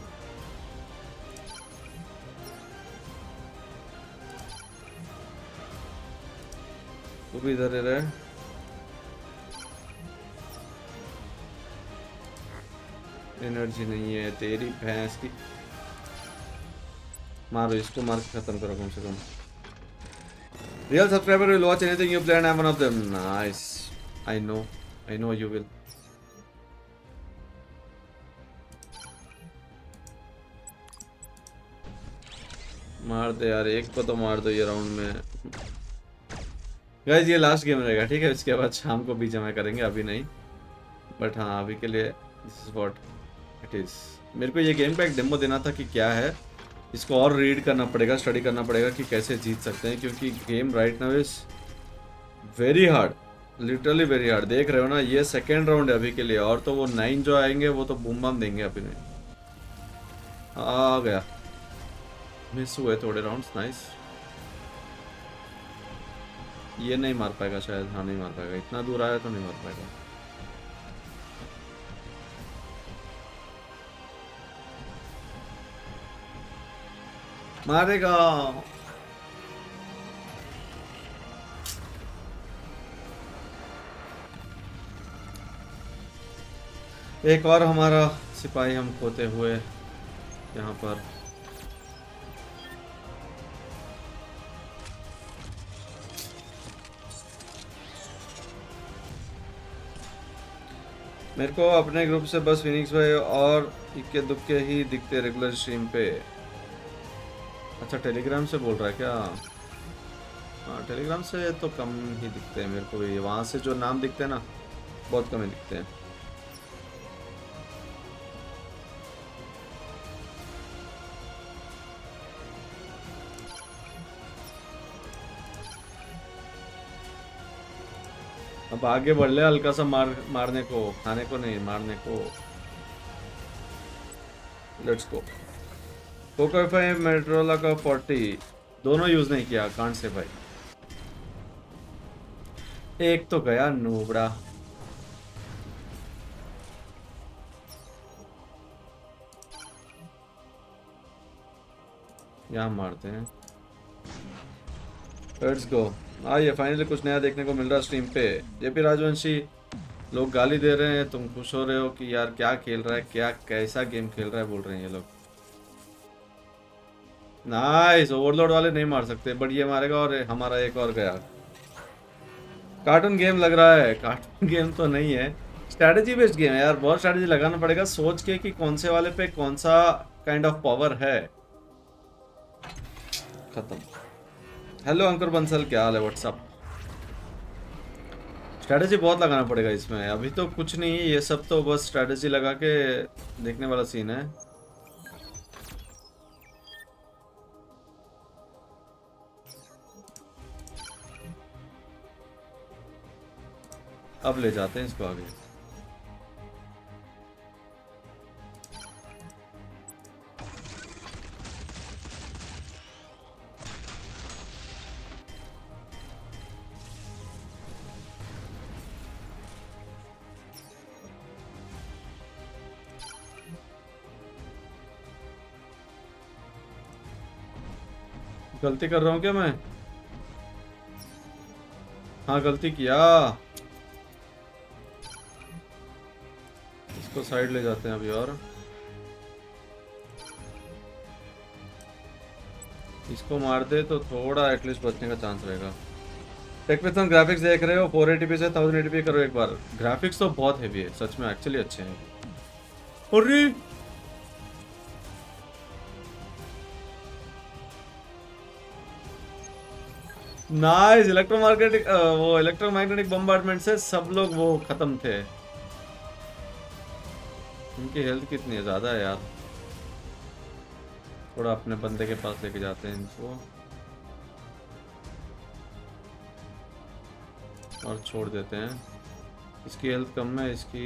वो भी इधर रहे। एनर्जी नहीं है तेरी भैंस की, मारो इसको, मार के खत्म करो कम से कम। Real subscriber will watch anything you play and I am one of them. Nice, I know I know you will. मार दे यार, एक को तो मार दो ये राउंड में। गाइस ये लास्ट गेम रहेगा, ठीक है? इसके बाद शाम को भी जमा करेंगे, अभी नहीं। बट हाँ, अभी के लिए this is what it is. मेरे को ये गेम का एक डेमो देना था कि क्या है, इसको और रीड करना पड़ेगा, स्टडी करना पड़ेगा कि कैसे जीत सकते हैं, क्योंकि game right now is very hard, literally very hard. देख रहे हो ना, ये सेकेंड राउंड है अभी के लिए, और तो वो नाइन जो आएंगे वो तो बूम बम देंगे अभी नहीं। आ गया, मिस हुए थोड़े राउंड्स, नाइस। ये नहीं मार पाएगा शायद, हाँ नहीं मार पाएगा, इतना दूर आया तो नहीं मार पाएगा। मारेगा, एक और हमारा सिपाही हम खोते हुए यहाँ पर। मेरे को अपने ग्रुप से बस फिनिक्स भाई और इक्के दुक्के ही दिखते रेगुलर स्ट्रीम पे। अच्छा टेलीग्राम से बोल रहा है क्या? हाँ टेलीग्राम से तो कम ही दिखते हैं मेरे को भी। वहाँ से जो नाम दिखते हैं ना बहुत कम ही दिखते हैं। अब आगे बढ़ ले हल्का सा मार मारने को, खाने को नहीं मारने को। Let's go. Poco five Motorola का फोर्टी दोनों यूज नहीं किया। कांट से भाई एक तो गया नूबड़ा। यहाँ मारते हैं। Let's go. आइए फाइनली कुछ नया देखने को मिल रहा है स्ट्रीम पे। जेपी राजवंशी लोग गाली दे रहे हैं, तुम खुश हो रहे हो कि यार क्या खेल रहा है, क्या कैसा गेम खेल रहा है बोल रहे हैं ये लोग। नाइस। ओवरलोड वाले नहीं मार सकते बट ये मारेगा और हमारा एक और गया। कार्टून गेम लग रहा है। कार्टून गेम तो नहीं है, स्ट्रैटेजी बेस्ड गेम है यार। बहुत स्ट्रैटेजी लगाना पड़ेगा सोच के कि कौन से वाले पे कौन सा काइंड ऑफ पावर है। खत्म। हेलो अंकुर बंसल, क्या हाल है? व्हाट्सअप। स्ट्रैटेजी बहुत लगाना पड़ेगा इसमें। अभी तो कुछ नहीं है, ये सब तो बस स्ट्रैटेजी लगा के देखने वाला सीन है। अब ले जाते हैं इसको आगे। गलती कर रहा हूँ क्या मैं? हाँ गलती किया। इसको साइड ले जाते हैं अभी और इसको मार दे तो थोड़ा एटलीस्ट बचने का चांस रहेगा। टेक पे तुम ग्राफिक्स देख रहे हो फोर एटी पी से थाउजेंड एटी पी करो एक बार। ग्राफिक्स तो बहुत हेवी है सच में, एक्चुअली अच्छे हैं। अरे नाइस। इलेक्ट्रोमैग्नेटिक वो इलेक्ट्रोमैग्नेटिक बम्बार्डमेंट से सब लोग वो खत्म थे। इनकी हेल्थ कितनी है? ज्यादा है यार। थोड़ा अपने बंदे के पास लेके जाते हैं इनको और छोड़ देते हैं। इसकी हेल्थ कम है, इसकी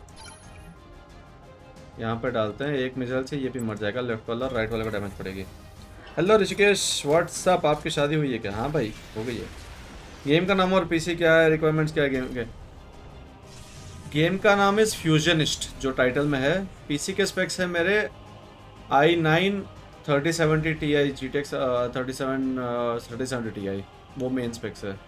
यहाँ पे डालते हैं। एक मिसाइल से ये भी मर जाएगा। लेफ्ट वाला राइट वाले को डैमेज पड़ेगी। Hello Rishikesh, what's up. आपकी शादी हुई है क्या? हाँ भाई हो गई है। गेम का नाम और पीसी क्या है, रिक्वायरमेंट्स क्या है गेम के? गेम का नाम इज फ्यूजनिस्ट जो टाइटल में है। पीसी के स्पेक्स है मेरे I nine thirty seventy T I GTX thirty seven thirty seventy T I, वो मेन स्पेक्स है।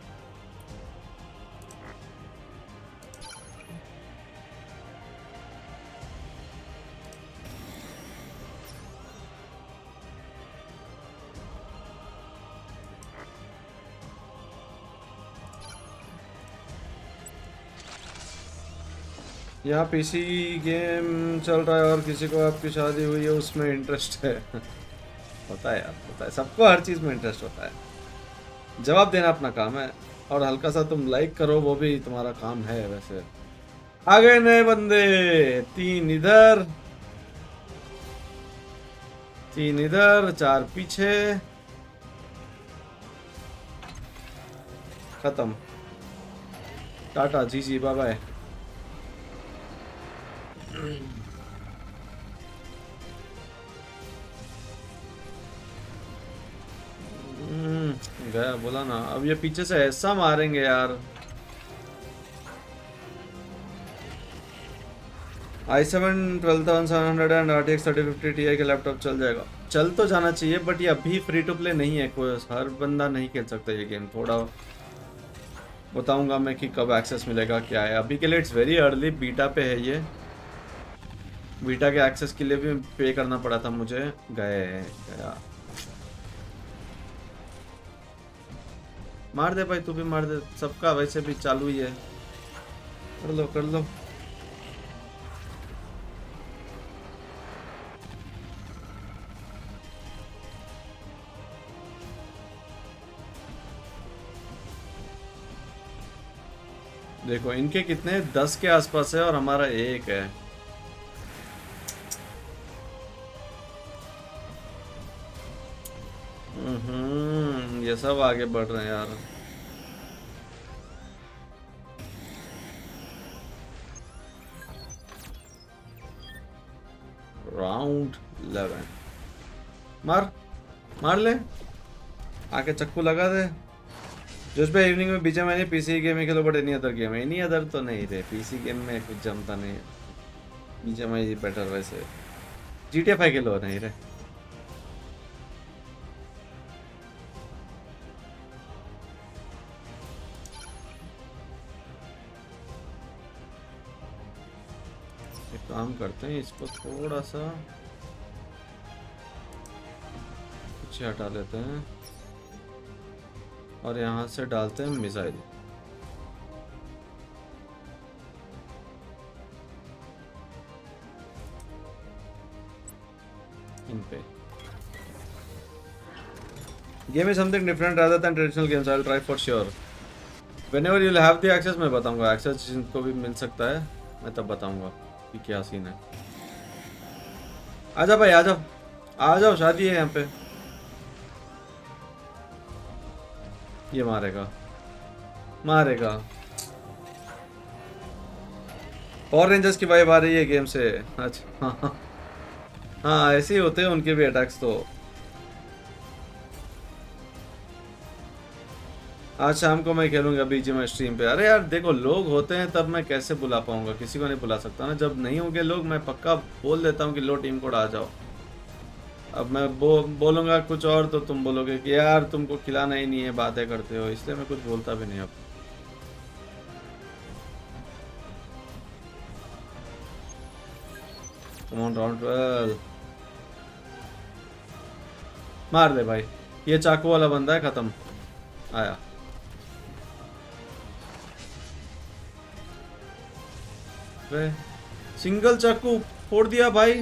यहाँ पीसी गेम चल रहा है और किसी को आपकी शादी हुई है उसमें इंटरेस्ट है। होता है यार, होता है सबको, हर चीज़ में इंटरेस्ट होता है। जवाब देना अपना काम है और हल्का सा तुम लाइक करो वो भी तुम्हारा काम है। वैसे आ गए नए बंदे, तीन इधर तीन इधर चार पीछे। खत्म। Tata G G bye bye. गया बोला ना। अब ये पीछे से ऐसा मारेंगे यार। I seven twelve thousand seven hundred and R T X thirty fifty T I के लैपटॉप चल जाएगा। चल तो जाना चाहिए बट ये अभी फ्री टू प्ले नहीं है, कोई हर बंदा नहीं खेल सकता ये गेम। थोड़ा बताऊंगा मैं कि कब एक्सेस मिलेगा क्या है। अभी के लिए इट्स वेरी अर्ली, बीटा पे है ये। वीटा के एक्सेस के लिए भी पे करना पड़ा था मुझे। गए गया। मार दे भाई, तू भी मार दे, सबका वैसे भी चालू ही है। कर लो कर लो। देखो इनके कितने दस के आसपास है और हमारा एक है। हम्म, ये सब आगे बढ़ रहे हैं यार। Round eleven. मार मार ले, आके चक्कू लगा दे। जोश भाई इवनिंग में बीजे मैंने पीसी गेम में खेलो, बट एनी अदर गेम है। एनी अदर तो नहीं थे, पीसी गेम में कुछ जमता नहीं है। बीजे में बेटर वैसे। जीटीए फाइव खेलो नहीं रे। एक काम करते हैं, इसको थोड़ा सा पीछे हटा लेते हैं और यहाँ से डालते हैं मिसाइल। इन पे game is something different rather than traditional games. I will try for sure whenever you will have the access. मैं बताऊंगा एक्सेस जिनको भी मिल सकता है, मैं तब बताऊंगा कि क्या सीन है। आजा भाई आ जाओ, आ जाओ, शादी है यहाँ पे। ये मारेगा मारेगा। पावर रेंजर्स की वाइब आ रही है गेम से। अच्छा हाँ हाँ हाँ, ऐसे ही होते हैं उनके भी अटैक्स। तो आज शाम को मैं खेलूंगा बीजीएमआई स्ट्रीम पे। अरे यार देखो, लोग होते हैं तब मैं कैसे बुला पाऊंगा, किसी को नहीं बुला सकता ना। जब नहीं होंगे लोग, मैं पक्का बोल देता हूँ कि लो टीम कोड आ जाओ। अब मैं बो, बोलूंगा कुछ और तो तुम बोलोगे कि यार तुमको खिलाना ही नहीं है, बातें करते हो, इसलिए मैं कुछ बोलता भी नहीं अब। Come on round twelve. मार दे भाई, ये चाकू वाला बंदा है, खत्म। आया वे, सिंगल चाकू फोड़ दिया भाई।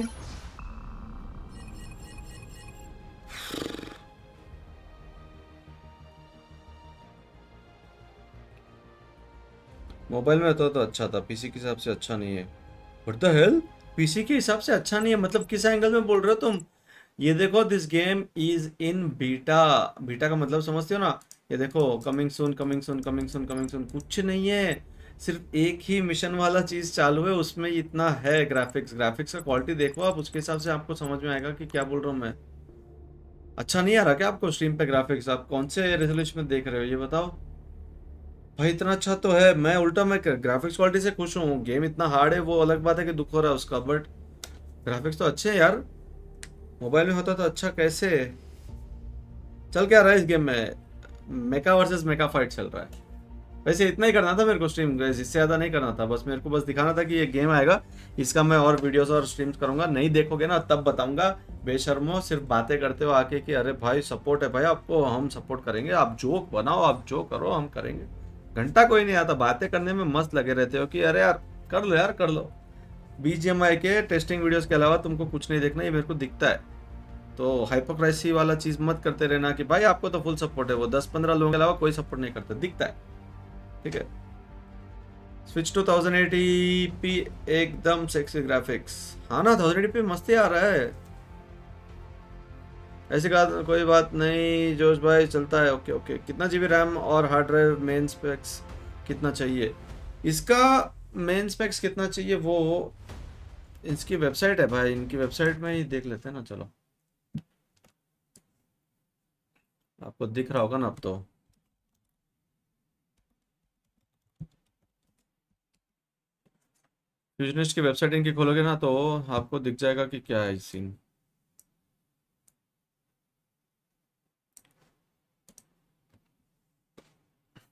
मोबाइल में तो, तो अच्छा था, पीसी के हिसाब से अच्छा नहीं है। व्हाट द हेल, पीसी के हिसाब से अच्छा नहीं है मतलब किस एंगल में बोल रहे हो तुम? ये देखो, this game is in beta. Beta का मतलब समझते हो ना? ये देखो, coming soon coming soon coming soon coming soon, कुछ नहीं है। सिर्फ एक ही मिशन वाला चीज चालू है, उसमें इतना है। ग्राफिक्स ग्राफिक्स का क्वालिटी देखो आप, उसके हिसाब से आपको समझ में आएगा कि क्या बोल रहा हूँ मैं। अच्छा नहीं आ रहा क्या आपको स्ट्रीम पे ग्राफिक्स? आप कौन से रेजोल्यूशन में देख रहे हो ये बताओ भाई। इतना अच्छा तो है, मैं उल्टा मैं ग्राफिक्स क्वालिटी से खुश हूँ। गेम इतना हार्ड है वो अलग बात है कि दुख हो रहा है उसका, बट ग्राफिक्स तो अच्छे हैं यार। मोबाइल में होता तो अच्छा कैसे। चल क्या रहा है इस गेम में? मेका वर्सेस मेका फाइट चल रहा है। वैसे इतना ही करना था मेरे को स्ट्रीम, इससे ज़्यादा नहीं करना था। बस मेरे को बस दिखाना था कि ये गेम आएगा, इसका मैं और वीडियोस और स्ट्रीम्स करूंगा। नहीं देखोगे ना तब बताऊंगा। बेशर्मो सिर्फ बातें करते हो आके कि अरे भाई सपोर्ट है भाई आपको, हम सपोर्ट करेंगे, आप जोक बनाओ, आप जो करो हम करेंगे। घंटा कोई नहीं आता, बातें करने में मस्त लगे रहते हो कि अरे यार कर लो यार कर लो। बीजीएमआई के टेस्टिंग वीडियोस के अलावा तुमको कुछ नहीं देखना, ये मेरे को दिखता है। तो हाइपोक्रेसी वाला चीज मत करते रहना कि भाई आपको तो फुल सपोर्ट है, वो दस पंद्रह लोगों के अलावा कोई सपोर्ट नहीं करता, दिखता है। ठीक है, switch to thousand eighty P, एकदम सेक्सी ग्राफिक्स। हाँ ना, थाउजेंड एटी पी मस्ती आ रहा है। ऐसी बात कोई बात नहीं जोश भाई, चलता है। ओके ओके, कितना जीबी रैम और हार्ड ड्राइव मेन स्पेक्स कितना चाहिए? इसका मेन स्पेक्स कितना चाहिए वो इसकी वेबसाइट है भाई, इनकी वेबसाइट में ही देख लेते हैं ना। चलो, आपको दिख रहा होगा ना अब तो। फ्यूजनिस्ट की वेबसाइट इनकी खोलोगे ना तो आपको दिख जाएगा कि क्या है सीन।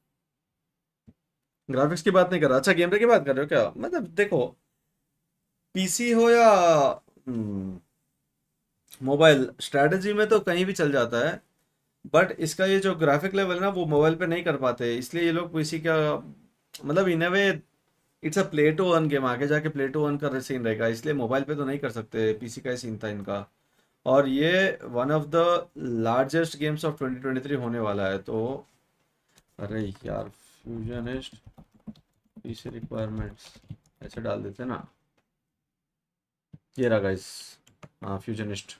ग्राफिक्स की बात नहीं कर रहा, अच्छा गेम प्ले की बात कर रहे हो क्या? मतलब देखो, पीसी हो या मोबाइल, स्ट्रैटेजी में तो कहीं भी चल जाता है, बट इसका ये जो ग्राफिक लेवल है ना वो मोबाइल पे नहीं कर पाते, इसलिए ये लोग पीसी का मतलब in a way it's a play to earn game, आगे जाके प्ले टू अर्न का सीन रहेगा, इसलिए मोबाइल पे तो नहीं कर सकते, पीसी का ही सीन था इनका। और ये one of the largest games of twenty twenty three होने वाला है। तो अरे यार फ्यूजनिस्ट पीसी रिक्वायरमेंट्स ऐसे डाल देते ना, ये रहा गाइस, हाँ फ्यूजनिस्ट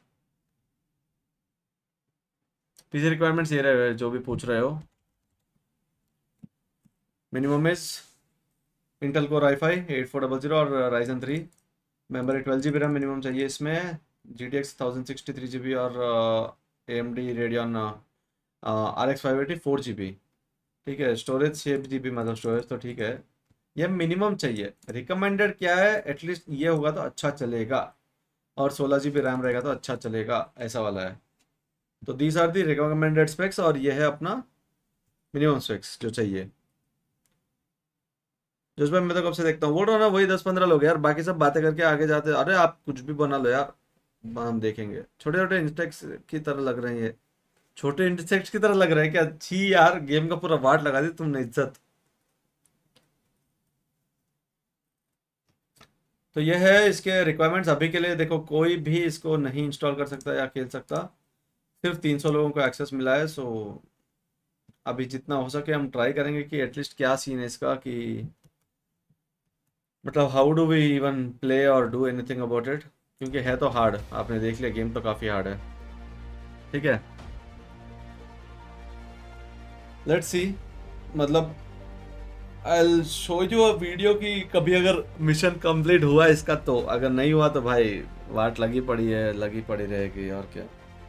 पीसी रिक्वायरमेंट्स ये रहे जो भी पूछ रहे हो। Minimum is Intel core I five eight four double zero और Ryzen three, memory twelve G B RAM minimum चाहिए इसमें, G T X thousand sixty three G B और A M D Radeon R X five eighty four G B, ठीक है। Storage छः G B मतलब storage तो ठीक है, ये मिनिमम चाहिए। रिकमेंडेड क्या है, एटलीस्ट ये होगा तो अच्छा चलेगा, और सोलह जी बी रैम रहेगा तो अच्छा चलेगा, ऐसा वाला है। तो these are the recommended specs, और ये है अपना मिनिमम स्पेक्स जो चाहिए। जोश भाई मैं तो कब से देखता हूँ, बोल रहा हूँ ना वही दस पंद्रह लोग यार, बाकी सब बातें करके आगे जाते, अरे आप कुछ भी बना लो यार, हम देखेंगे। छोटे छोटे इंसेक्ट्स की तरह लग रहे हैं ये, छोटे इंसेक्ट्स की तरह लग रहे हैं क्या? अच्छी यार, गेम का पूरा वाट लगा दी तुमने इज्जत। तो ये है इसके रिक्वायरमेंट्स अभी के लिए। देखो कोई भी इसको नहीं इंस्टॉल कर सकता या खेल सकता, सिर्फ तीन सौ लोगों को एक्सेस मिला है। सो अभी जितना हो सके हम ट्राई करेंगे कि एटलीस्ट क्या सीन है इसका, कि मतलब how do we even play और डू एनीथिंग अबाउट इट, क्योंकि है तो हार्ड, आपने देख लिया गेम तो काफ़ी हार्ड है, ठीक है। लेट्स सी, मतलब I show you a video कि कभी अगर मिशन कंप्लीट हुआ इसका, तो अगर नहीं हुआ तो भाई वाट लगी पड़ी है, लगी पड़ी रहेगी और क्या।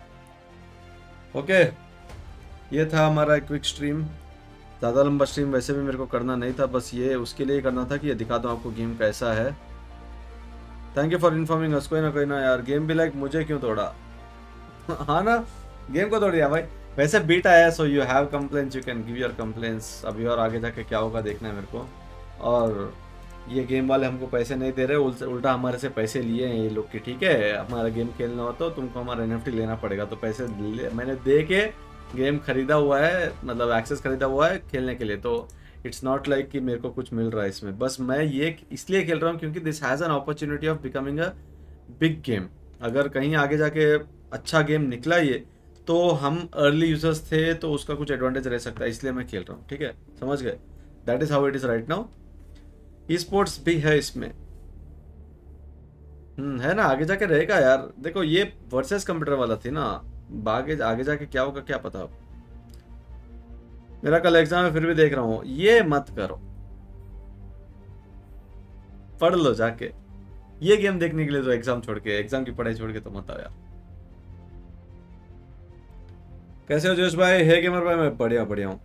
ओके, ये था हमारा क्विक स्ट्रीम। ज़्यादा लंबा स्ट्रीम वैसे भी मेरे को करना नहीं था, बस ये उसके लिए करना था कि ये दिखा दूँ आपको गेम कैसा है। Thank you for informing us. कोई ना कोई ना यार, गेम भी लाइक मुझे क्यों तोड़ा हाँ ना, गेम को तोड़ दिया भाई। वैसे बीट आया, so you have complaints, you can give your complaints. अभी और आगे जाके क्या होगा देखना है मेरे को। और ये गेम वाले हमको पैसे नहीं दे रहे, उल्टा उल्टा हमारे से पैसे लिए हैं ये लोग की, ठीक है। हमारा गेम खेलना हो तो तुमको हमारा एन एफ टी लेना पड़ेगा, तो पैसे मैंने दे के गेम खरीदा हुआ है, मतलब एक्सेस खरीदा हुआ है खेलने के लिए। तो इट्स नॉट लाइक कि मेरे को कुछ मिल रहा है इसमें, बस मैं ये इसलिए खेल रहा हूँ क्योंकि this has an opportunity of becoming a big game. अगर कहीं आगे जाके अच्छा गेम निकला ये, तो हम अर्ली यूजर्स थे तो उसका कुछ एडवांटेज रह सकता है, इसलिए मैं खेल रहा हूँ, ठीक है, समझ गए। That is how it is right now. Esports भी है इसमें, हम्म है ना, आगे जाके रहेगा यार। देखो ये वर्सेस कंप्यूटर वाला थी ना, आगे आगे जाके क्या होगा क्या पता। मेरा कल एग्जाम है फिर भी देख रहा हूँ, ये मत करो, पढ़ लो जाके। ये गेम देखने के लिए तो एग्जाम छोड़ के, एग्जाम की पढ़ाई छोड़ के तो मत आओ यार। कैसे हो जोश भाई? हे गेमर भाई, मैं बढ़िया बढ़िया हूँ।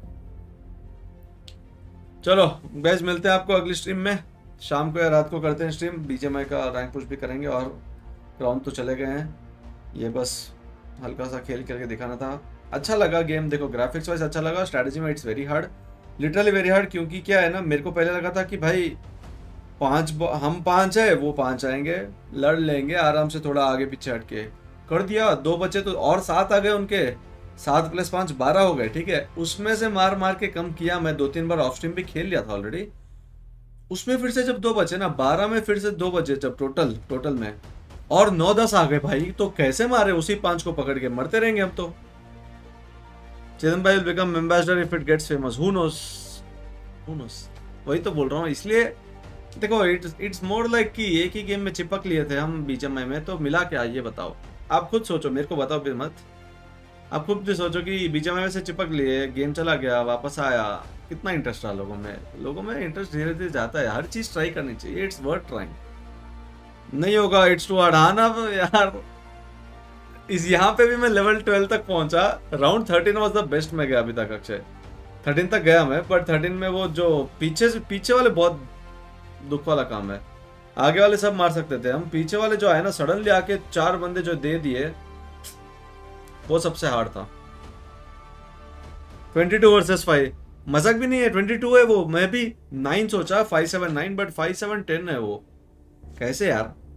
चलो गाइस, मिलते हैं आपको अगली स्ट्रीम में, शाम को या रात को करते हैं स्ट्रीम। बीजेएमआई का रैंक पुश भी करेंगे, और ग्राउंड तो चले गए हैं, ये बस हल्का सा खेल करके दिखाना था। अच्छा लगा गेम, देखो ग्राफिक्स वाइज अच्छा लगा, स्ट्रैटेजी में it's very hard, literally very hard. क्योंकि क्या है ना, मेरे को पहले लगा था कि भाई पांच हम पांच है, वो पांच आएंगे, लड़ लेंगे आराम से, थोड़ा आगे पीछे हटके। कर दिया, दो बचे तो और सात आ गए उनके, सात प्लस पांच बारह हो गए, ठीक है। उसमें से मार मार के कम किया, मैं दो तीन बार ऑफ स्ट्रीम भी खेल लिया था ऑलरेडी। उसमें फिर से जब दो बचे ना, बारह में फिर से दो बचे जब टोटल टोटल में, और नौ दस आ गए भाई, तो कैसे मारे उसी पांच को पकड़ के, मरते रहेंगे हम तो। चेतन भाई will become ambassador if it gets famous, who knows who knows. वही तो बोल रहा हूँ, इसलिए देखो इट्स इट्स मोर लाइक कि एक ही गेम में चिपक लिए थे हम बीजेएमआई में, तो मिला क्या ये बताओ। आप खुद सोचो, मेरे को बताओ फिर मत, आप खुद भी सोचो कि बीजेएमआई में से चिपक लिए, गेम चला गया, वापस आया, कितना इंटरेस्ट रहा लोगों में। लोगों में इंटरेस्ट धीरे धीरे जाता है, हर चीज ट्राई करनी चाहिए, इट्स वर्थ ट्राइंग। नहीं होगा, इट्स टू हार्ड। हाँ ना यार, इस यहाँ पे भी मैं लेवल ट्वेल्व तक पहुंचा, round thirteen was the best में गया अभी तक अक्षय, थर्टीन तक गया मैं, बट थर्टीन में वो जो पीछे पीछे वाले बहुत दुख वाला काम है। आगे वाले सब मार सकते थे हम, पीछे वाले जो आए ना सडनली आके चार बंदे जो दे दिए, वो सबसे हार्ड था। ट्वेंटी टू वर्सेस फाइव, मजाक भी नहीं है, ट्वेंटी टू है वो, मैं भी नाइन सोचा, five seven nine, but five seven ten है वो। कैसे यार,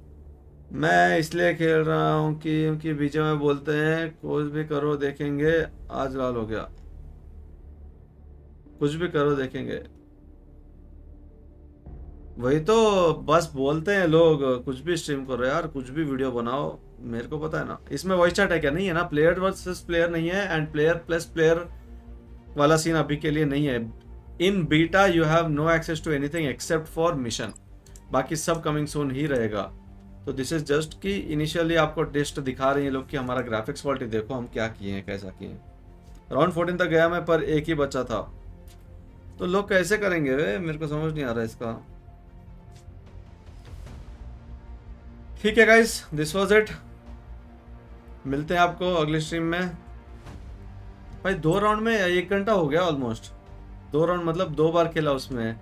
मैं इसलिए खेल रहा हूँ कि क्योंकि बीचे में बोलते हैं कुछ भी करो देखेंगे, आज लाल हो गया, कुछ भी करो देखेंगे। वही तो बस बोलते हैं लोग, कुछ भी स्ट्रीम करो यार, कुछ भी वीडियो बनाओ, मेरे को पता है ना। इसमें वॉइस चैट है क्या? नहीं है ना, प्लेयर वर्सेस प्लेयर नहीं है, एंड प्लेयर प्लस प्लेयर वाला सीन अभी के लिए नहीं है। In beta you have no access to anything except for mission, बाकी सब कमिंग सून ही रहेगा। तो दिस इज जस्ट कि इनिशियली आपको टेस्ट दिखा रहे हैं लोग कि हमारा ग्राफिक्स क्वालिटी देखो हम क्या किए हैं, कैसा किए हैं। राउंड फोर्टीन तक गया मैं, पर एक ही बच्चा था, तो लोग कैसे करेंगे वे? मेरे को समझ नहीं आ रहा इसका। ठीक है गाइस, दिस वाज इट, मिलते हैं आपको अगली स्ट्रीम में। भाई दो राउंड में एक घंटा हो गया ऑलमोस्ट, दो राउंड मतलब दो बार खेला उसमें,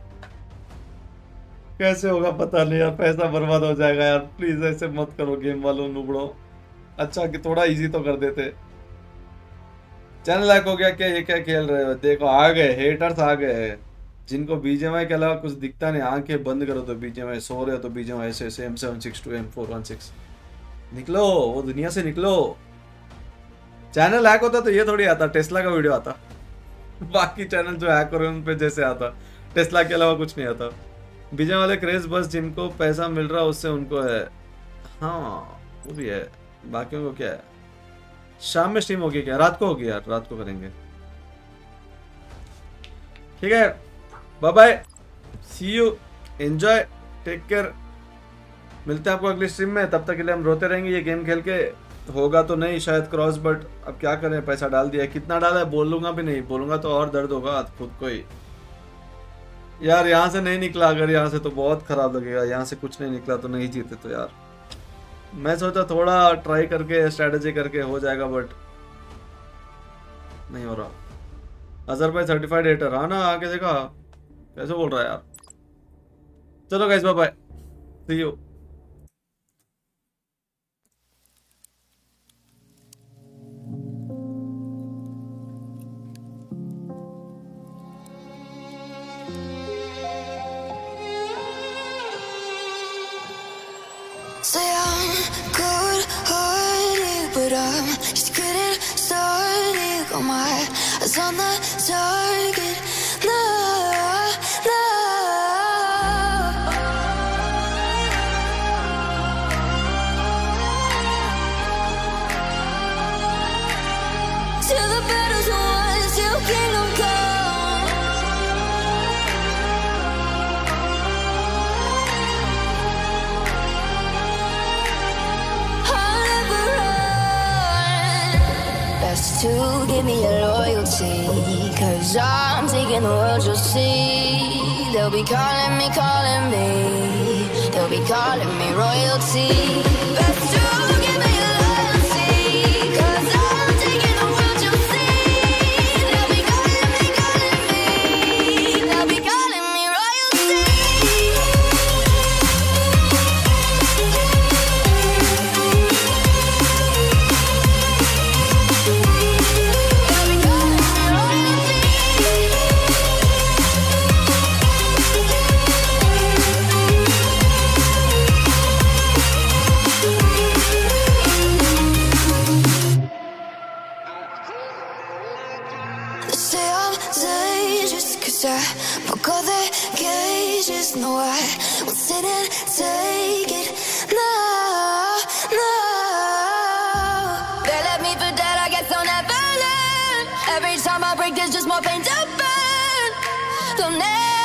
कैसे होगा पता नहीं यार, पैसा बर्बाद हो जाएगा यार। प्लीज ऐसे मत करो गेम वालों, नुबड़ो। अच्छा कि थोड़ा इजी तो कर देते। चैनल लाइक हो गया क्या? ये क्या खेल रहे हो? देखो आ गए हेटर्स, आ गए जिनको बीजेएमआई के अलावा कुछ दिखता नहीं। आंखें बंद करो तो बीजेएमआई, सो रहे हो तो बीजेएमआई, ऐसे ऐसे M seven six to M four one six, निकलो वो दुनिया से निकलो। चैनल हैक होता तो ये थोड़ी आता, टेस्ला का वीडियो आता। बाकी चैनल जो हैक हो रहे हैं उन पे जैसे आता, टेस्ला के अलावा कुछ नहीं आता। बीजे वाले क्रेज बस जिनको पैसा मिल रहा है उससे उनको है। हाँ वो भी है, बाकियों को क्या है। शाम में स्ट्रीम होगी क्या? रात को होगी यार, रात को करेंगे। ठीक है, bye bye, see you, enjoy, take care. मिलते हैं आपको अगली स्ट्रीम में, तब तक के लिए हम रोते रहेंगे ये गेम खेल के। होगा तो नहीं शायद क्रॉस, बट अब क्या करें, पैसा डाल दिया। कितना डाला है बोलूंगा भी नहीं, बोलूंगा तो और दर्द होगा खुद को ही। यार यहाँ से नहीं निकला, अगर यहाँ से तो बहुत खराब लगेगा। यहाँ से कुछ नहीं निकला तो नहीं जीते तो यार। मैं सोचा थोड़ा ट्राई करके स्ट्रेटेजी करके हो जाएगा, बट नहीं हो रहा। अजहर भाई सर्टिफाइड हेटर, हाँ ना, आके देखा कैसे बोल रहा है यार। चलो guys, bye bye, see you. Say I'm good-hearted, but I'm just getting started. Got my eyes on the target. No, no. Till the battle's won, till kingdom come. To give me your loyalty, cause I'm taking the world, you'll see. They'll be calling me, calling me, they'll be calling me royalty. Best to give me your loyalty, cause I'm taking the world, you'll see. They'll be calling me, calling me, they'll be calling me royalty. I broke all the cages, no I won't sit and take it, no, no. They left me for dead, I guess I'll never learn. Every time I break there's just more pain to burn. They'll never